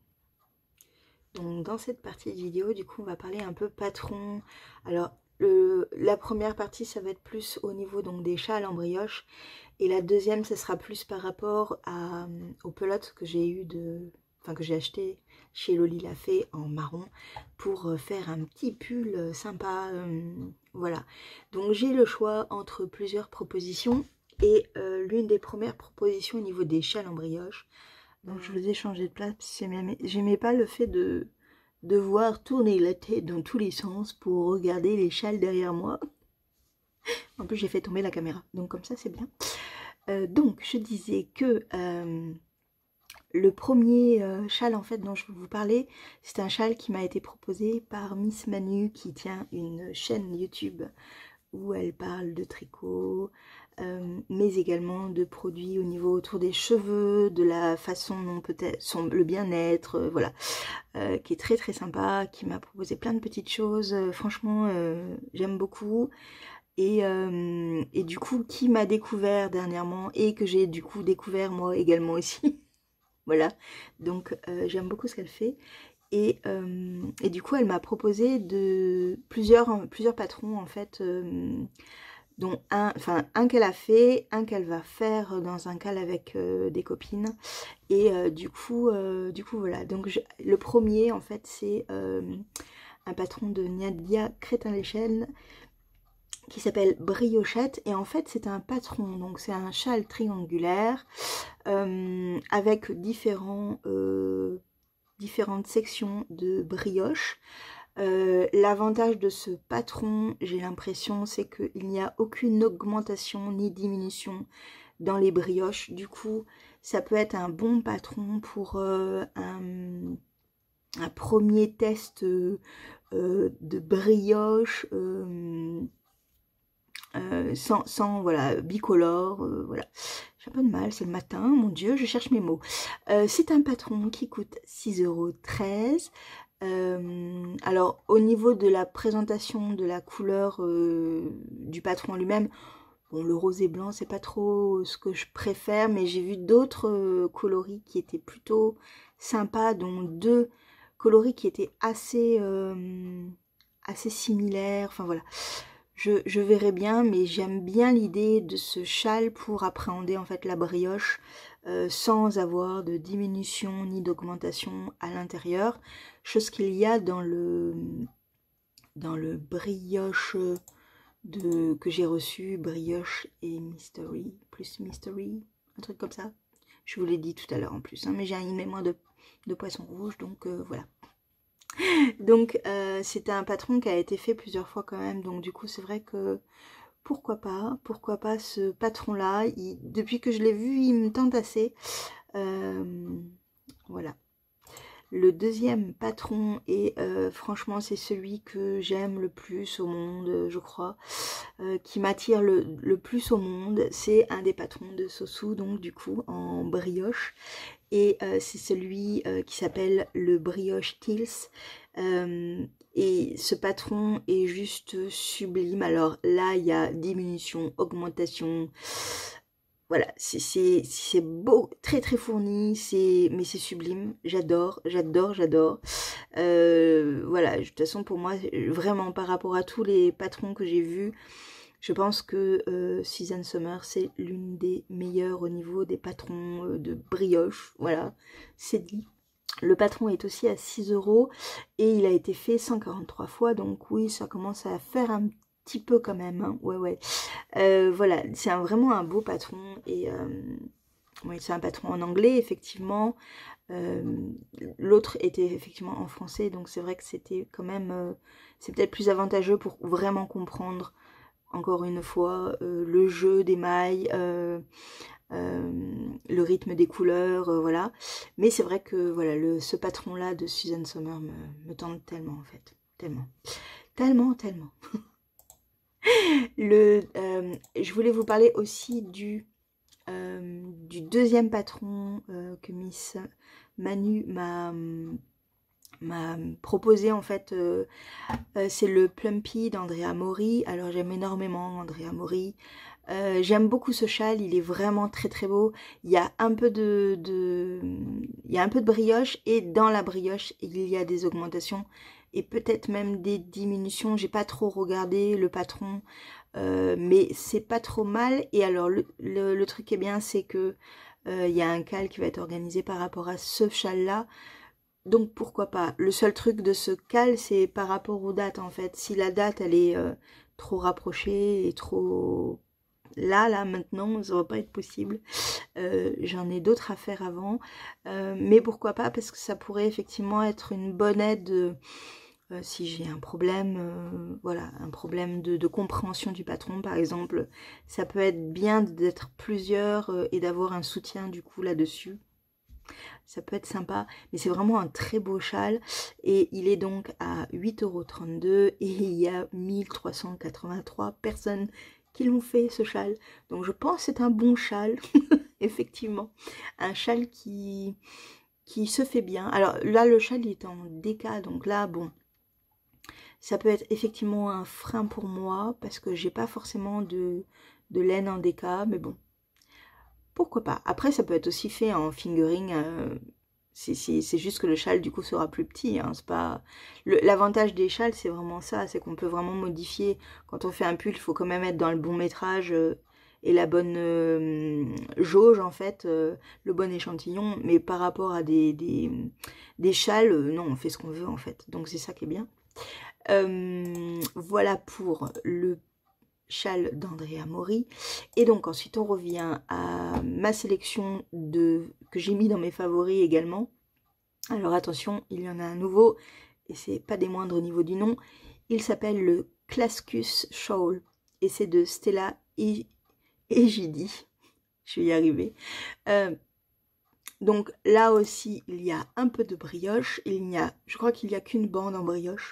Donc dans cette partie de vidéo du coup on va parler un peu patron. Alors le, la première partie ça va être plus au niveau donc des châles en brioche. Et la deuxième, ce sera plus par rapport à, aux pelotes que j'ai eu de, enfin que j'ai acheté chez Loli la Fée en marron pour faire un petit pull sympa. Euh, voilà. Donc j'ai le choix entre plusieurs propositions et euh, l'une des premières propositions au niveau des châles en brioche. Donc je les ai changés de place. J'aimais pas le fait de devoir tourner la tête dans tous les sens pour regarder les châles derrière moi. En plus j'ai fait tomber la caméra, donc comme ça c'est bien. Euh, donc je disais que euh, le premier euh, châle en fait dont je vais vous parler, c'est un châle qui m'a été proposé par Miss Manu qui tient une chaîne YouTube où elle parle de tricot, euh, mais également de produits au niveau autour des cheveux, de la façon dont peut-être le bien-être, euh, voilà, euh, qui est très très sympa, qui m'a proposé plein de petites choses, euh, franchement euh, j'aime beaucoup. Et, euh, et du coup, qui m'a découvert dernièrement et que j'ai du coup découvert moi également aussi. Voilà, donc euh, j'aime beaucoup ce qu'elle fait. Et, euh, et du coup, elle m'a proposé de plusieurs, plusieurs patrons, en fait, euh, dont un, enfin, un qu'elle a fait, un qu'elle va faire dans un cal avec euh, des copines. Et euh, du coup, euh, du coup, voilà. Donc, je, le premier, en fait, c'est euh, un patron de Nadia Crétin-Léchelle qui s'appelle Briochette. Et en fait, c'est un patron, donc c'est un châle triangulaire euh, avec différents... Euh, différentes sections de brioche. Euh, L'avantage de ce patron, j'ai l'impression, c'est qu'il n'y a aucune augmentation ni diminution dans les brioches. Du coup, ça peut être un bon patron pour euh, un, un premier test euh, euh, de brioche euh, euh, sans, sans, voilà, bicolore, euh, voilà. J'ai un peu de mal, c'est le matin, mon Dieu, je cherche mes mots. Euh, c'est un patron qui coûte six euros treize. Euh, alors, au niveau de la présentation de la couleur euh, du patron lui-même, bon, le rose et blanc, c'est pas trop ce que je préfère, mais j'ai vu d'autres euh, coloris qui étaient plutôt sympas, dont deux coloris qui étaient assez, euh, assez similaires, enfin voilà. Je, je verrai bien, mais j'aime bien l'idée de ce châle pour appréhender en fait la brioche euh, sans avoir de diminution ni d'augmentation à l'intérieur. Chose qu'il y a dans le, dans le brioche de, que j'ai reçu, brioche et mystery, plus mystery, un truc comme ça. Je vous l'ai dit tout à l'heure en plus, hein, mais j'ai une mémoire de, de poisson rouge, donc euh, voilà. Donc euh, c'était un patron qui a été fait plusieurs fois quand même, donc du coup c'est vrai que pourquoi pas, pourquoi pas ce patron là, il, depuis que je l'ai vu il me tente assez, euh, voilà. Le deuxième patron, et euh, franchement c'est celui que j'aime le plus au monde, je crois, euh, qui m'attire le, le plus au monde, c'est un des patrons de Sosu, donc du coup en brioche. Et euh, c'est celui euh, qui s'appelle le Brioche Tills. Euh, et ce patron est juste sublime. Alors là, il y a diminution, augmentation. Voilà, c'est beau, très très fourni, mais c'est sublime. J'adore, j'adore, j'adore. Euh, voilà, de toute façon, pour moi, vraiment, par rapport à tous les patrons que j'ai vus, je pense que euh, Season Summer, c'est l'une des meilleures au niveau des patrons euh, de brioche. Voilà, c'est dit. Le patron est aussi à six euros et il a été fait cent quarante-trois fois. Donc oui, ça commence à faire un petit peu quand même. Hein. Ouais, ouais. Euh, voilà, c'est vraiment un beau patron. Et euh, oui, c'est un patron en anglais, effectivement. Euh, L'autre était effectivement en français. Donc c'est vrai que c'était quand même... Euh, c'est peut-être plus avantageux pour vraiment comprendre encore une fois, euh, le jeu des mailles, euh, euh, le rythme des couleurs, euh, voilà. Mais c'est vrai que voilà, le, ce patron-là de Season Summer me, me tente tellement, en fait. Tellement. Tellement, tellement. le, euh, je voulais vous parler aussi du, euh, du deuxième patron euh, que Miss Manu m'a... m'a proposé en fait, euh, euh, c'est le Plumpy d'Andrea Mori. Alors j'aime énormément Andrea Mori, euh, j'aime beaucoup ce châle, il est vraiment très très beau. Il y a un peu de, de il y a un peu de brioche, et dans la brioche il y a des augmentations et peut-être même des diminutions. J'ai pas trop regardé le patron, euh, mais c'est pas trop mal. Et alors le, le, le truc qui est bien, c'est que euh, il y a un cal qui va être organisé par rapport à ce châle là. Donc pourquoi pas. Le seul truc de ce cal, c'est par rapport aux dates en fait. Si la date elle est euh, trop rapprochée et trop là, là, maintenant, ça va pas être possible. Euh, J'en ai d'autres à faire avant. Euh, mais pourquoi pas, parce que ça pourrait effectivement être une bonne aide euh, euh, si j'ai un problème, euh, voilà, un problème de, de compréhension du patron par exemple. Ça peut être bien d'être plusieurs euh, et d'avoir un soutien du coup là-dessus. Ça peut être sympa, mais c'est vraiment un très beau châle. Et il est donc à huit euros trente-deux et il y a mille trois cent quatre-vingt-trois personnes qui l'ont fait, ce châle. Donc je pense que c'est un bon châle, effectivement. Un châle qui, qui se fait bien. Alors là, le châle il est en déca, donc là, bon, ça peut être effectivement un frein pour moi, parce que j'ai pas forcément de, de laine en déca, mais bon. Pourquoi pas. Après, ça peut être aussi fait en fingering, euh, C'est juste que le châle du coup sera plus petit, hein, c'est pas... L'avantage des châles c'est vraiment ça, c'est qu'on peut vraiment modifier. Quand on fait un pull, il faut quand même être dans le bon métrage euh, et la bonne euh, jauge en fait, euh, le bon échantillon. Mais par rapport à des, des, des châles, euh, non, on fait ce qu'on veut en fait. Donc c'est ça qui est bien. Euh, voilà pour le châle d'Andrea Mori. Et donc ensuite on revient à ma sélection de que j'ai mis dans mes favoris également. Alors attention, il y en a un nouveau et c'est pas des moindres au niveau du nom. Il s'appelle le Clascus Shawl et c'est de Stella Egidi. Je vais y arriver. Euh, donc là aussi il y a un peu de brioche. Il n'y a, je crois qu'il n'y a qu'une bande en brioche.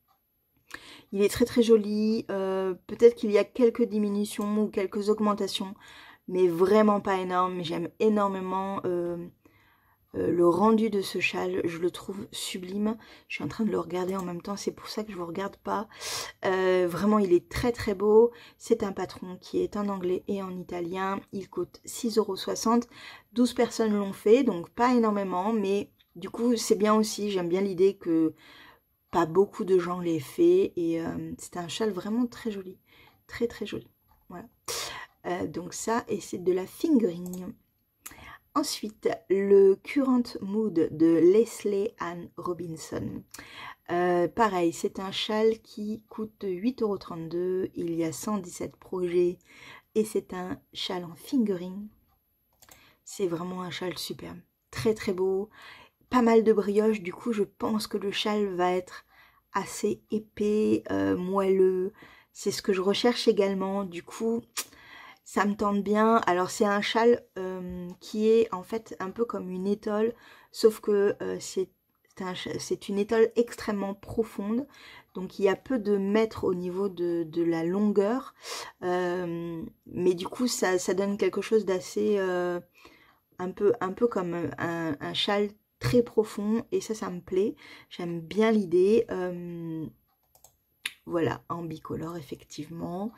Il est très très joli, euh, peut-être qu'il y a quelques diminutions ou quelques augmentations, mais vraiment pas énorme. J'aime énormément euh, euh, le rendu de ce châle, je le trouve sublime. Je suis en train de le regarder en même temps, c'est pour ça que je ne vous regarde pas. Euh, vraiment, il est très très beau. C'est un patron qui est en anglais et en italien. Il coûte six euros soixante. douze personnes l'ont fait, donc pas énormément, mais du coup c'est bien aussi. J'aime bien l'idée que pas beaucoup de gens l'aient fait et euh, c'est un châle vraiment très joli, très très joli. Voilà. Euh, donc ça, et c'est de la fingering. Ensuite, le Current Mood de Leslie Ann Robinson. Euh, pareil, c'est un châle qui coûte huit euros trente-deux. Il y a cent dix-sept projets et c'est un châle en fingering. C'est vraiment un châle superbe, très très beau. Pas mal de brioche, du coup je pense que le châle va être assez épais, euh, moelleux. C'est ce que je recherche également, du coup ça me tente bien. Alors c'est un châle euh, qui est en fait un peu comme une étole, sauf que euh, c'est un, c'est une étole extrêmement profonde. Donc il y a peu de mètres au niveau de, de la longueur, euh, mais du coup ça, ça donne quelque chose d'assez... Euh, un peu, un peu comme un, un châle très profond et ça, ça me plaît. J'aime bien l'idée. Euh, voilà, en bicolore, effectivement.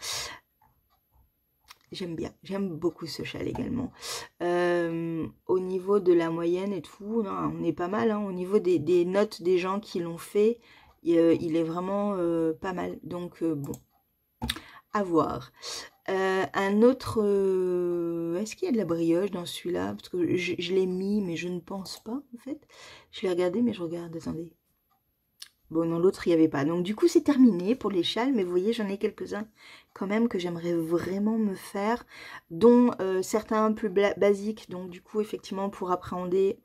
J'aime bien, j'aime beaucoup ce châle également. Euh, au niveau de la moyenne et tout, non, on est pas mal. Hein, au niveau des, des notes des gens qui l'ont fait, il, il est vraiment euh, pas mal. Donc, euh, bon, à voir. Euh, un autre, euh, est-ce qu'il y a de la brioche dans celui-là? Parce que je, je l'ai mis, mais je ne pense pas, en fait. Je l'ai regardé, mais je regarde, attendez. Bon, non, l'autre, il n'y avait pas. Donc, du coup, c'est terminé pour les châles, mais vous voyez, j'en ai quelques-uns quand même que j'aimerais vraiment me faire, dont euh, certains plus basiques. Donc, du coup, effectivement, pour appréhender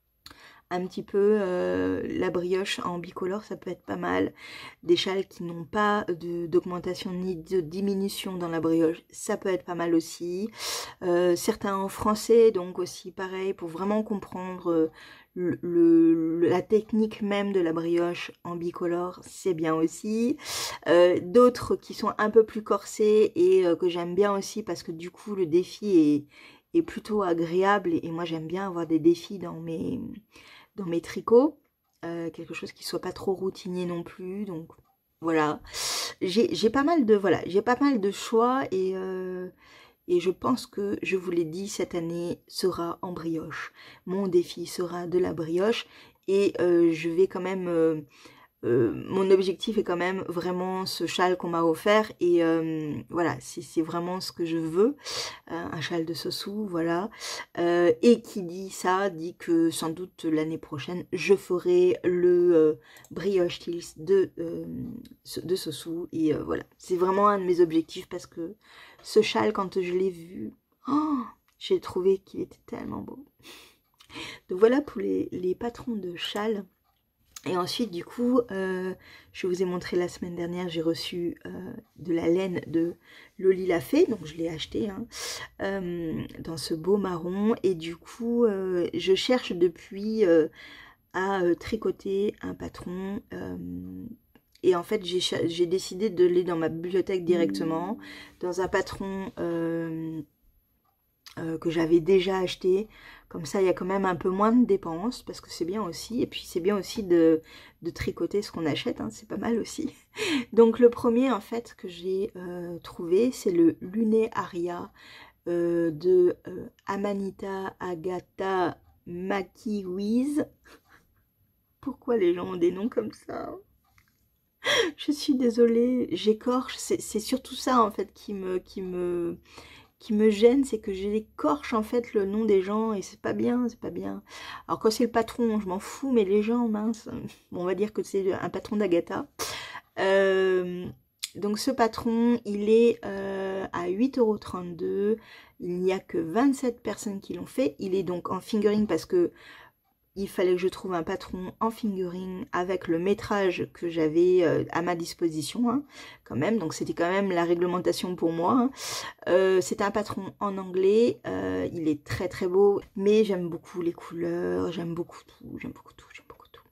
un petit peu euh, la brioche en bicolore, ça peut être pas mal. Des châles qui n'ont pas d'augmentation ni de diminution dans la brioche, ça peut être pas mal aussi. Euh, certains en français, donc aussi pareil, pour vraiment comprendre le, le, la technique même de la brioche en bicolore, c'est bien aussi. Euh, D'autres qui sont un peu plus corsés et euh, que j'aime bien aussi parce que du coup le défi est, est plutôt agréable et, et moi j'aime bien avoir des défis dans mes... dans mes tricots, euh, quelque chose qui soit pas trop routinier non plus, donc voilà, j'ai pas mal de voilà, j'ai pas mal de choix et euh, et je pense que je vous l'ai dit, cette année sera en brioche, mon défi sera de la brioche et euh, je vais quand même euh, Euh, mon objectif est quand même vraiment ce châle qu'on m'a offert et euh, voilà, c'est vraiment ce que je veux, euh, un châle de Sossou, voilà, euh, et qui dit ça, dit que sans doute l'année prochaine, je ferai le euh, brioche Tills de, euh, de Sossou et euh, voilà, c'est vraiment un de mes objectifs parce que ce châle, quand je l'ai vu, oh, j'ai trouvé qu'il était tellement beau. Donc voilà pour les, les patrons de châles. Et ensuite, du coup, euh, je vous ai montré la semaine dernière, j'ai reçu euh, de la laine de Loli la Fée, donc je l'ai acheté hein, euh, dans ce beau marron. Et du coup, euh, je cherche depuis euh, à euh, tricoter un patron. Euh, et en fait, j'ai décidé de l'aller dans ma bibliothèque directement, dans un patron euh, euh, que j'avais déjà acheté. Comme ça, il y a quand même un peu moins de dépenses, parce que c'est bien aussi. Et puis, c'est bien aussi de, de tricoter ce qu'on achète, hein, c'est pas mal aussi. Donc, le premier, en fait, que j'ai euh, trouvé, c'est le Luné Aria euh, de euh, Amanita Agata Maki Wiz. Pourquoi les gens ont des noms comme ça? Je suis désolée, j'écorche, c'est surtout ça en fait qui me, qui me, qui me gêne, c'est que j'écorche en fait le nom des gens et c'est pas bien, c'est pas bien. Alors quand c'est le patron, je m'en fous, mais les gens, mince, bon, on va dire que c'est un patron d'Agatha. Euh, donc ce patron, il est euh, à huit euros trente-deux, il n'y a que vingt-sept personnes qui l'ont fait, il est donc en fingering parce que il fallait que je trouve un patron en fingering avec le métrage que j'avais euh, à ma disposition, hein, quand même. Donc c'était quand même la réglementation pour moi. Hein. Euh, c'est un patron en anglais. Euh, il est très très beau, mais j'aime beaucoup les couleurs, j'aime beaucoup tout, j'aime beaucoup tout, j'aime beaucoup tout.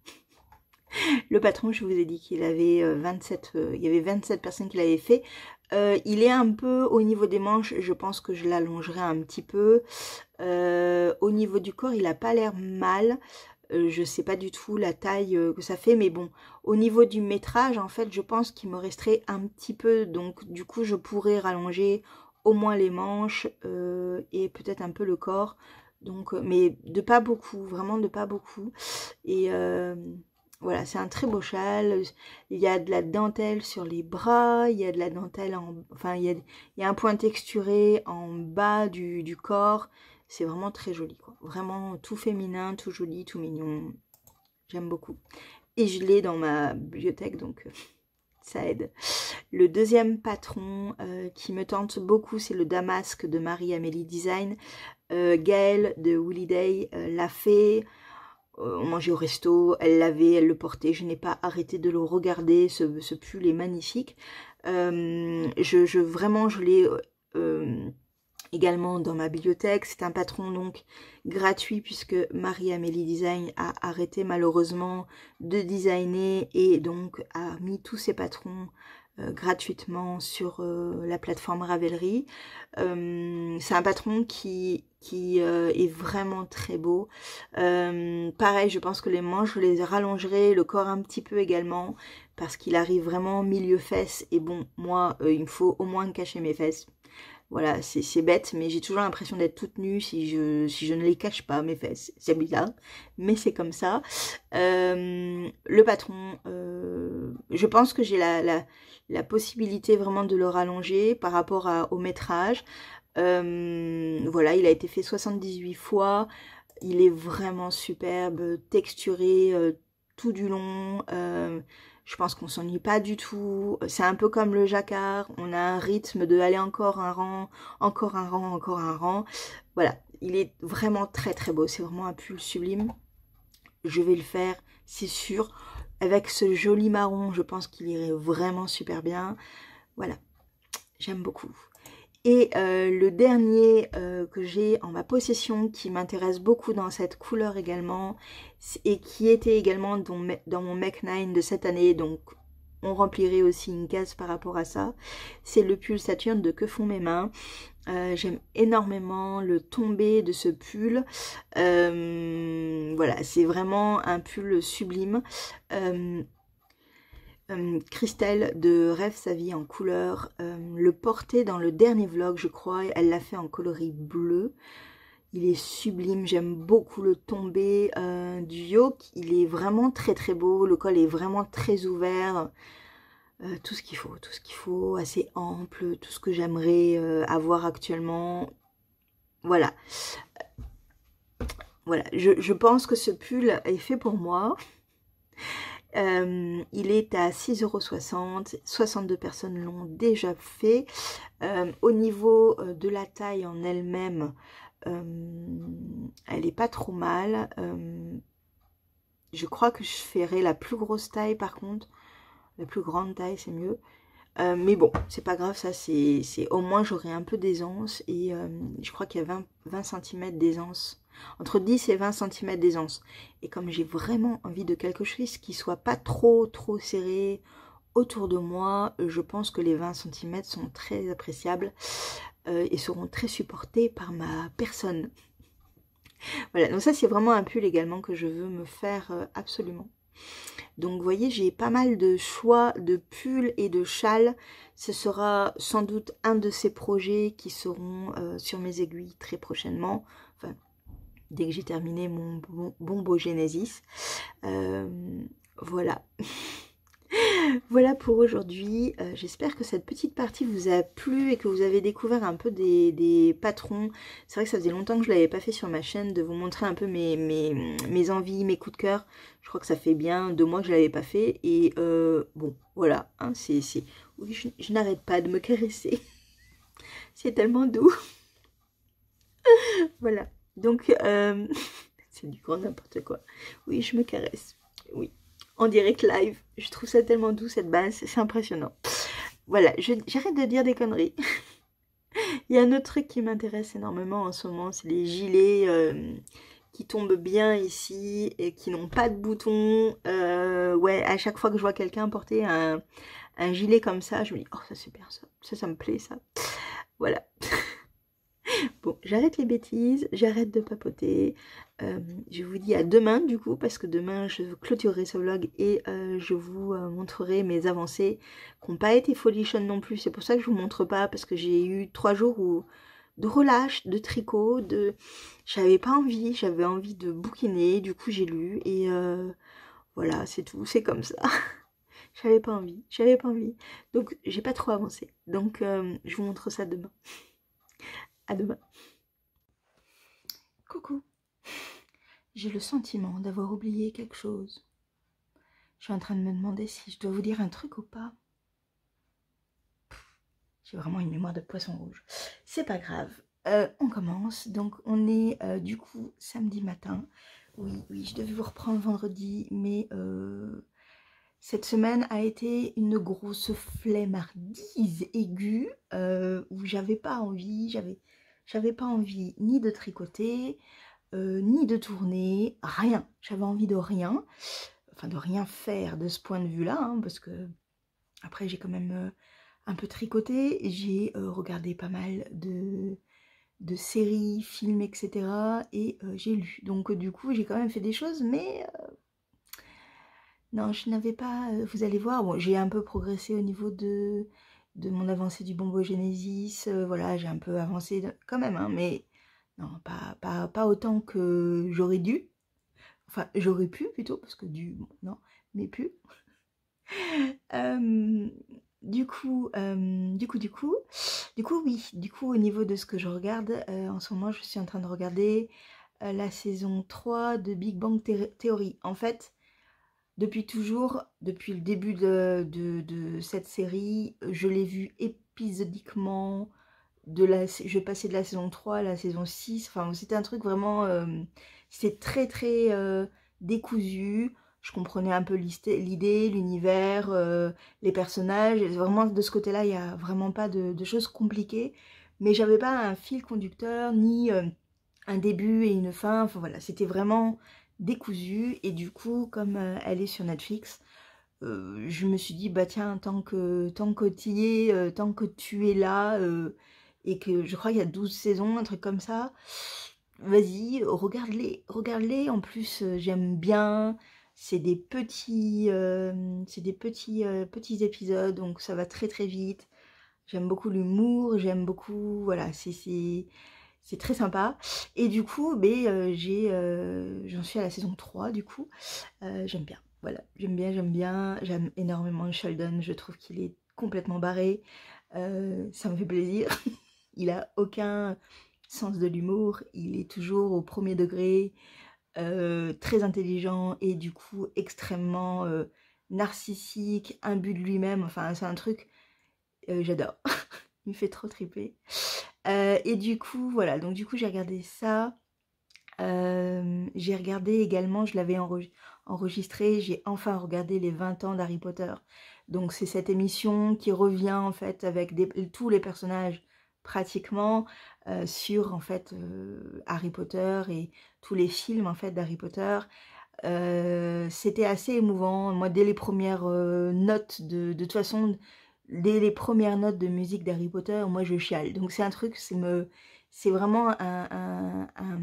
Le patron, je vous ai dit qu'il avait vingt-sept, euh, il y avait vingt-sept personnes qui l'avaient fait. Euh, il est un peu au niveau des manches, je pense que je l'allongerai un petit peu. Euh, au niveau du corps, il n'a pas l'air mal. Euh, je sais pas du tout la taille euh, que ça fait, mais bon, au niveau du métrage, en fait, je pense qu'il me resterait un petit peu. Donc, du coup, je pourrais rallonger au moins les manches euh, et peut-être un peu le corps. Donc, euh, mais de pas beaucoup, vraiment de pas beaucoup. Et euh, voilà, c'est un très beau châle. Il y a de la dentelle sur les bras, il y a de la dentelle en... Enfin, il y a, il y a un point texturé en bas du, du corps. C'est vraiment très joli, quoi. Vraiment tout féminin, tout joli, tout mignon. J'aime beaucoup. Et je l'ai dans ma bibliothèque, donc euh, ça aide. Le deuxième patron euh, qui me tente beaucoup, c'est le Damasque de Marie-Amélie Design. Euh, Gaëlle de Woolly Day euh, l'a fait. On mangeait au resto, elle l'avait, elle le portait, je n'ai pas arrêté de le regarder, ce, ce pull est magnifique. Euh, je, je, vraiment, je l'ai euh, également dans ma bibliothèque. C'est un patron donc gratuit puisque Marie-Amélie Design a arrêté malheureusement de designer et donc a mis tous ses patrons euh, gratuitement sur euh, la plateforme Ravelry. Euh, c'est un patron qui, qui euh, est vraiment très beau. Euh, pareil, je pense que les manches, je les rallongerai, le corps un petit peu également, parce qu'il arrive vraiment milieu fesses. Et bon, moi, euh, il me faut au moins cacher mes fesses. Voilà, c'est bête, mais j'ai toujours l'impression d'être toute nue si je, si je ne les cache pas, mes fesses. C'est bizarre, mais c'est comme ça. Euh, le patron, euh, je pense que j'ai la, la, la possibilité vraiment de le rallonger par rapport à, au métrage. Euh, voilà, il a été fait soixante-dix-huit fois. Il est vraiment superbe, texturé euh, tout du long. Euh, je pense qu'on s'ennuie pas du tout. C'est un peu comme le jacquard. On a un rythme de aller encore un rang, encore un rang, encore un rang. Voilà, il est vraiment très très beau. C'est vraiment un pull sublime. Je vais le faire, c'est sûr. Avec ce joli marron, je pense qu'il irait vraiment super bien. Voilà, j'aime beaucoup. Et euh, le dernier euh, que j'ai en ma possession, qui m'intéresse beaucoup dans cette couleur également, et qui était également dans, dans mon Mech neuf de cette année, donc on remplirait aussi une case par rapport à ça, c'est le pull Saturne de Que font mes mains. Euh, J'aime énormément le tombé de ce pull. Euh, voilà, c'est vraiment un pull sublime. Euh, Euh, Christelle de Rêve sa vie en couleur, euh, le porter dans le dernier vlog, je crois, elle l'a fait en coloris bleu. Il est sublime, j'aime beaucoup le tombé euh, du yoke, il est vraiment très très beau, le col est vraiment très ouvert, euh, tout ce qu'il faut, tout ce qu'il faut, assez ample, tout ce que j'aimerais euh, avoir actuellement. Voilà, voilà, je, je pense que ce pull est fait pour moi. Euh, il est à six euros soixante, soixante-deux personnes l'ont déjà fait. Euh, au niveau de la taille en elle-même, euh, elle est pas trop mal. Euh, je crois que je ferai la plus grosse taille par contre. La plus grande taille, c'est mieux. Euh, mais bon, c'est pas grave, ça c'est au moins j'aurai un peu d'aisance. Et euh, je crois qu'il y a vingt, vingt centimètres d'aisance. Entre dix et vingt centimètres d'aisance. Et comme j'ai vraiment envie de quelque chose qui soit pas trop trop serré autour de moi, je pense que les vingt centimètres sont très appréciables euh, et seront très supportés par ma personne. Voilà, donc ça c'est vraiment un pull également que je veux me faire euh, absolument. Donc vous voyez, j'ai pas mal de choix de pulls et de châles. Ce sera sans doute un de ces projets qui seront euh, sur mes aiguilles très prochainement. Enfin, dès que j'ai terminé mon bon, Bombogenesis. Euh, voilà. Voilà pour aujourd'hui. Euh, J'espère que cette petite partie vous a plu et que vous avez découvert un peu des, des patrons. C'est vrai que ça faisait longtemps que je ne l'avais pas fait sur ma chaîne, de vous montrer un peu mes, mes, mes envies, mes coups de cœur. Je crois que ça fait bien deux mois que je ne l'avais pas fait. Et euh, bon, voilà. Hein, c'est, c'est... Oui, je, je n'arrête pas de me caresser. C'est tellement doux. Voilà. Donc, euh... c'est du grand n'importe quoi. Oui, je me caresse. Oui. En direct live. Je trouve ça tellement doux cette base, c'est impressionnant. Voilà, j'arrête de dire des conneries. Il y a un autre truc qui m'intéresse énormément en ce moment, c'est les gilets euh, qui tombent bien ici et qui n'ont pas de boutons. Euh, ouais, à chaque fois que je vois quelqu'un porter un, un gilet comme ça, je me dis, oh ça c'est bien ça, ça, ça me plaît ça. Voilà. Bon, j'arrête les bêtises, j'arrête de papoter. Euh, je vous dis à demain du coup, parce que demain je clôturerai ce vlog et euh, je vous euh, montrerai mes avancées qui n'ont pas été folichonnes non plus. C'est pour ça que je vous montre pas, parce que j'ai eu trois jours où, de relâche, de tricot, de... J'avais pas envie, j'avais envie de bouquiner, du coup j'ai lu et euh, voilà, c'est tout, c'est comme ça. J'avais pas envie, j'avais pas envie. Donc j'ai pas trop avancé. Donc euh, je vous montre ça demain. À demain. Coucou. J'ai le sentiment d'avoir oublié quelque chose. Je suis en train de me demander si je dois vous dire un truc ou pas. J'ai vraiment une mémoire de poisson rouge. C'est pas grave. Euh, on commence. Donc on est euh, du coup samedi matin. Oui, oui, je devais vous reprendre vendredi, mais euh, cette semaine a été une grosse flemmardise aiguë euh, où j'avais pas envie, j'avais j'avais pas envie ni de tricoter, euh, ni de tourner, rien. J'avais envie de rien, enfin de rien faire de ce point de vue-là, hein, parce que après j'ai quand même euh, un peu tricoté, j'ai euh, regardé pas mal de, de séries, films, et cetera. Et euh, j'ai lu. Donc euh, du coup j'ai quand même fait des choses, mais... Euh, non, je n'avais pas, euh, vous allez voir, bon, j'ai un peu progressé au niveau de, de mon avancée du Bombogenesis, euh, voilà, j'ai un peu avancé de- quand même, hein, mais non, pas, pas, pas autant que j'aurais dû, enfin, j'aurais pu plutôt, parce que du, bon, non, mais pu. Euh, du coup, euh, du coup, du coup, du coup, oui, du coup, au niveau de ce que je regarde, euh, en ce moment, je suis en train de regarder euh, la saison trois de Big Bang Theory. En fait, depuis toujours, depuis le début de, de, de cette série, je l'ai vue épisodiquement. De la, je passais de la saison trois à la saison six. Enfin, c'était un truc vraiment... Euh, c'était très, très euh, décousu. Je comprenais un peu l'idée, l'univers, euh, les personnages. Et vraiment, de ce côté-là, il n'y a vraiment pas de, de choses compliquées. Mais j'avais pas un fil conducteur, ni euh, un début et une fin. Enfin, voilà, c'était vraiment décousu. Et du coup, comme euh, elle est sur Netflix, euh, je me suis dit, bah tiens, tant que, tant que tu y es, euh, tant que tu es là, euh, et que je crois qu'il y a douze saisons, un truc comme ça, vas-y, regarde-les, regarde-les. En plus, euh, j'aime bien, c'est des petits, euh, c'est des petits, euh, petits épisodes, donc ça va très très vite. J'aime beaucoup l'humour, j'aime beaucoup, voilà, c'est... C'est très sympa. Et du coup, ben, euh, j'ai, euh, j'en suis à la saison trois, du coup. Euh, j'aime bien. Voilà, j'aime bien, j'aime bien. J'aime énormément Sheldon. Je trouve qu'il est complètement barré. Euh, ça me fait plaisir. Il a aucun sens de l'humour. Il est toujours au premier degré. Euh, très intelligent et du coup extrêmement euh, narcissique, imbu de lui-même. Enfin, c'est un truc... Euh, j'adore. Il me fait trop triper. Euh, et du coup, voilà, donc du coup j'ai regardé ça. Euh, j'ai regardé également, je l'avais enregistré, j'ai enfin regardé les vingt ans d'Harry Potter. Donc c'est cette émission qui revient en fait avec des, tous les personnages pratiquement euh, sur en fait euh, Harry Potter et tous les films en fait d'Harry Potter. Euh, c'était assez émouvant. Moi, dès les premières euh, notes, de, de toute façon, dès les premières notes de musique d'Harry Potter, moi je chiale. Donc c'est un truc, c'est me, c'est vraiment un, un, un,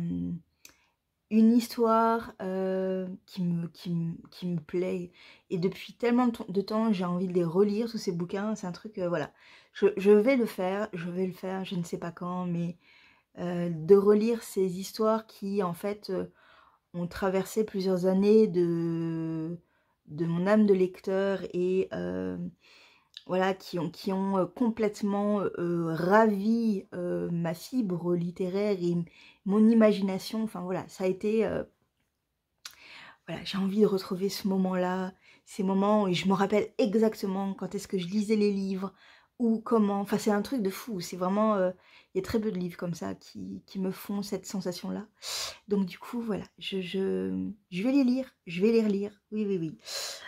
une histoire euh, qui, me, qui, me, qui me plaît. Et depuis tellement de temps, j'ai envie de les relire, tous ces bouquins. C'est un truc, euh, voilà. Je, je vais le faire, je vais le faire, je ne sais pas quand, mais euh, de relire ces histoires qui, en fait, euh, ont traversé plusieurs années de, de mon âme de lecteur et euh, voilà, qui ont, qui ont euh, complètement euh, ravi euh, ma fibre littéraire et mon imagination. Enfin voilà, ça a été... Euh, voilà, j'ai envie de retrouver ce moment-là, ces moments où je me rappelle exactement quand est-ce que je lisais les livres, ou comment, enfin c'est un truc de fou, c'est vraiment, euh, il y a très peu de livres comme ça qui, qui me font cette sensation-là. Donc du coup, voilà, je, je, je vais les lire, je vais les relire, oui, oui, oui.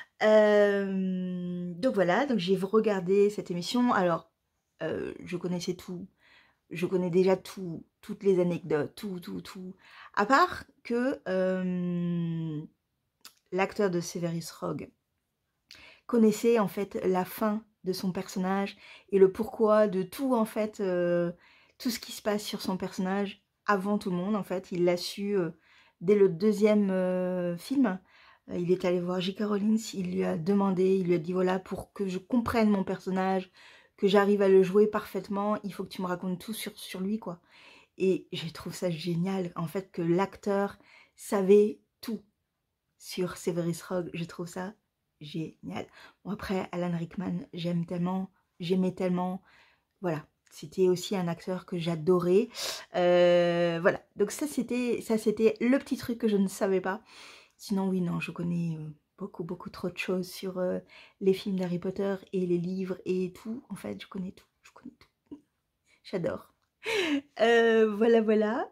Euh, donc voilà, donc j'ai regardé cette émission, alors euh, je connaissais tout, je connais déjà tout, toutes les anecdotes, tout, tout, tout, à part que... Euh, l'acteur de Severus Rogue connaissait en fait la fin de son personnage et le pourquoi de tout en fait, euh, tout ce qui se passe sur son personnage avant tout le monde en fait. Il l'a su euh, dès le deuxième euh, film. Euh, il est allé voir J K. Rowling, il lui a demandé, il lui a dit voilà, pour que je comprenne mon personnage, que j'arrive à le jouer parfaitement, il faut que tu me racontes tout sur, sur lui quoi. Et je trouve ça génial en fait que l'acteur savait tout sur Severus Rogue, je trouve ça génial. Bon après, Alan Rickman, j'aime tellement, j'aimais tellement, voilà. C'était aussi un acteur que j'adorais. Euh, voilà, donc ça c'était ça c'était le petit truc que je ne savais pas. Sinon oui, non, je connais euh, beaucoup, beaucoup trop de choses sur euh, les films d'Harry Potter et les livres et tout. En fait, je connais tout, je connais tout. J'adore. Euh, voilà, voilà.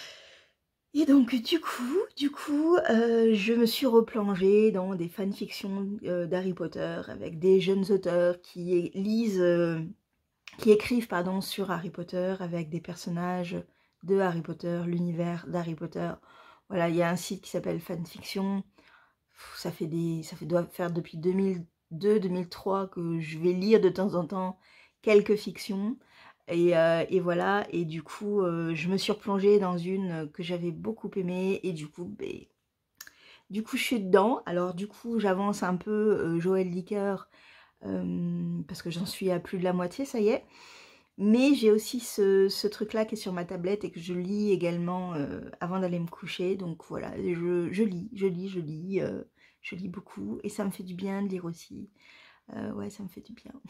Et donc du coup, du coup, euh, je me suis replongée dans des fanfictions euh, d'Harry Potter avec des jeunes auteurs qui lisent, euh, qui écrivent pardon sur Harry Potter avec des personnages de Harry Potter, l'univers d'Harry Potter. Voilà, il y a un site qui s'appelle Fanfiction. Ça fait des, ça fait doit faire depuis deux mille deux, deux mille trois que je vais lire de temps en temps quelques fictions. Et, euh, et voilà, et du coup, euh, je me suis replongée dans une que j'avais beaucoup aimée, et du coup, ben, du coup, je suis dedans. Alors, du coup, j'avance un peu euh, Joël Dicker, euh, parce que j'en suis à plus de la moitié, ça y est. Mais j'ai aussi ce, ce truc-là qui est sur ma tablette et que je lis également euh, avant d'aller me coucher. Donc voilà, je, je lis, je lis, je lis, euh, je lis beaucoup, et ça me fait du bien de lire aussi. Euh, ouais, ça me fait du bien.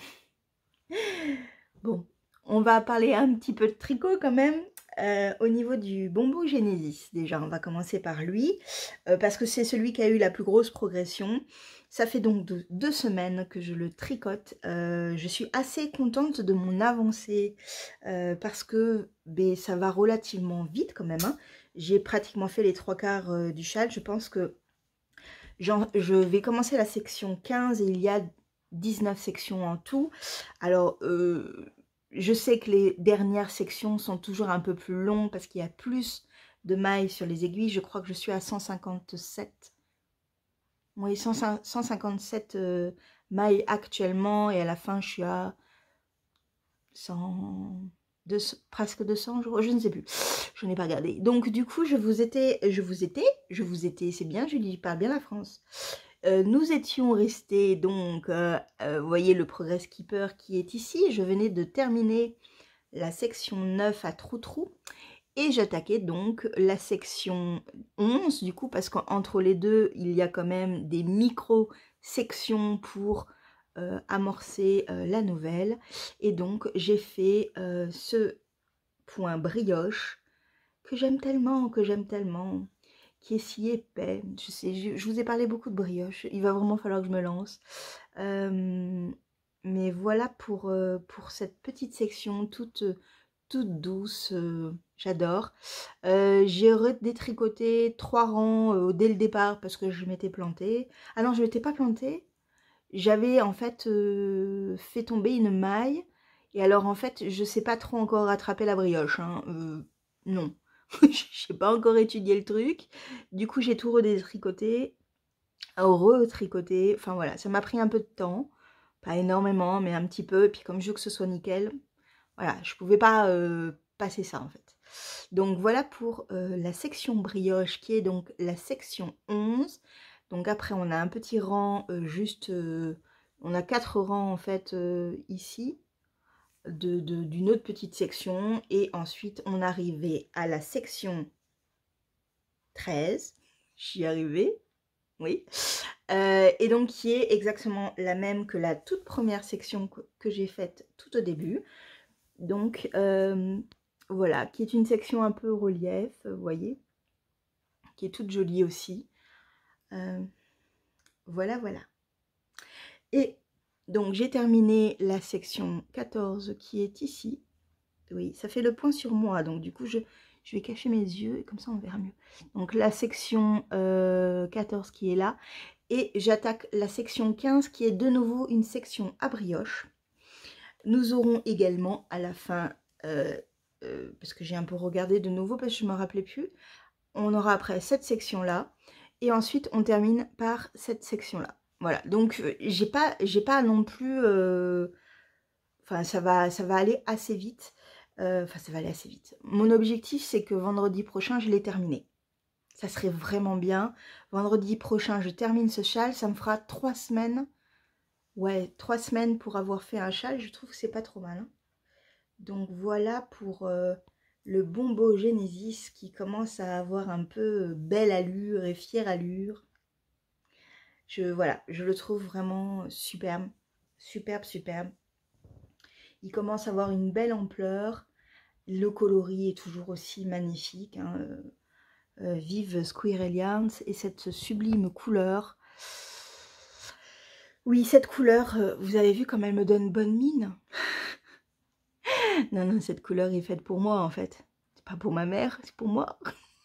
Bon, on va parler un petit peu de tricot quand même. Euh, au niveau du Bombou Genesis, déjà, on va commencer par lui, euh, parce que c'est celui qui a eu la plus grosse progression. Ça fait donc deux, deux semaines que je le tricote. Euh, je suis assez contente de mon avancée, euh, parce que ben, ça va relativement vite quand même. Hein. J'ai pratiquement fait les trois quarts euh, du châle. Je pense que je vais commencer la section quinze et il y a dix-neuf sections en tout. Alors, euh, je sais que les dernières sections sont toujours un peu plus longues parce qu'il y a plus de mailles sur les aiguilles. Je crois que je suis à cent cinquante-sept. Oui, cent cinquante-sept euh, mailles actuellement, et à la fin, je suis à cent, deux cents, presque deux cents, je, je ne sais plus. Je n'ai pas regardé. Donc, du coup, je vous étais, je vous étais, je vous étais, c'est bien, Julie, je parle bien la France. Euh, nous étions restés donc, euh, euh, vous voyez le Progress Keeper qui est ici. Je venais de terminer la section neuf à Trou-Trou et j'attaquais donc la section onze du coup, parce qu'entre les deux, il y a quand même des micro-sections pour euh, amorcer euh, la nouvelle. Et donc, j'ai fait euh, ce point brioche que j'aime tellement, que j'aime tellement. Qui est si épais. Je sais, je, je vous ai parlé beaucoup de brioche. Il va vraiment falloir que je me lance. Euh, mais voilà pour, euh, pour cette petite section toute, toute douce. Euh, J'adore. Euh, J'ai redétricoté trois rangs euh, dès le départ parce que je m'étais plantée. Ah non, je m'étais pas plantée. J'avais en fait euh, fait tomber une maille. Et alors en fait, je sais pas trop encore rattraper la brioche. Hein. Euh, non. Je n'ai pas encore étudié le truc. Du coup, j'ai tout redétricoté, retricoté. Enfin voilà, ça m'a pris un peu de temps. Pas énormément, mais un petit peu. Et puis comme je veux que ce soit nickel, voilà, je ne pouvais pas euh, passer ça en fait. Donc voilà pour euh, la section brioche qui est donc la section onze. Donc après, on a un petit rang euh, juste... Euh, on a quatre rangs en fait euh, ici. de, de, d'une autre petite section. Et ensuite, on arrivait à la section treize. J'y arrivais, oui. Euh, et donc, qui est exactement la même que la toute première section que, que j'ai faite tout au début. Donc, euh, voilà, qui est une section un peu relief, vous voyez, qui est toute jolie aussi. Euh, voilà, voilà. Et donc, j'ai terminé la section quatorze qui est ici. Oui, ça fait le point sur moi, donc du coup, je, je vais cacher mes yeux et comme ça, on verra mieux. Donc, la section euh, quatorze qui est là. Et j'attaque la section quinze qui est de nouveau une section à brioche. Nous aurons également à la fin, euh, euh, parce que j'ai un peu regardé de nouveau parce que je ne me rappelais plus, on aura après cette section-là et ensuite on termine par cette section-là. Voilà, donc euh, j'ai pas, j'ai pas non plus... Euh, enfin, ça va, ça va aller assez vite. Euh, enfin, ça va aller assez vite. Mon objectif, c'est que vendredi prochain, je l'ai terminé. Ça serait vraiment bien. Vendredi prochain, je termine ce châle. Ça me fera trois semaines. Ouais, trois semaines pour avoir fait un châle. Je trouve que c'est pas trop mal. Hein. Donc voilà pour euh, le Bombo Genesis qui commence à avoir un peu belle allure et fière allure. Je, voilà, je le trouve vraiment superbe. Superbe, superbe. Il commence à avoir une belle ampleur. Le coloris est toujours aussi magnifique. Hein. Euh, euh, vive Squirrelians et cette sublime couleur. Oui, cette couleur, euh, vous avez vu comme elle me donne bonne mine. Non, non, cette couleur est faite pour moi en fait. C'est pas pour ma mère, c'est pour moi.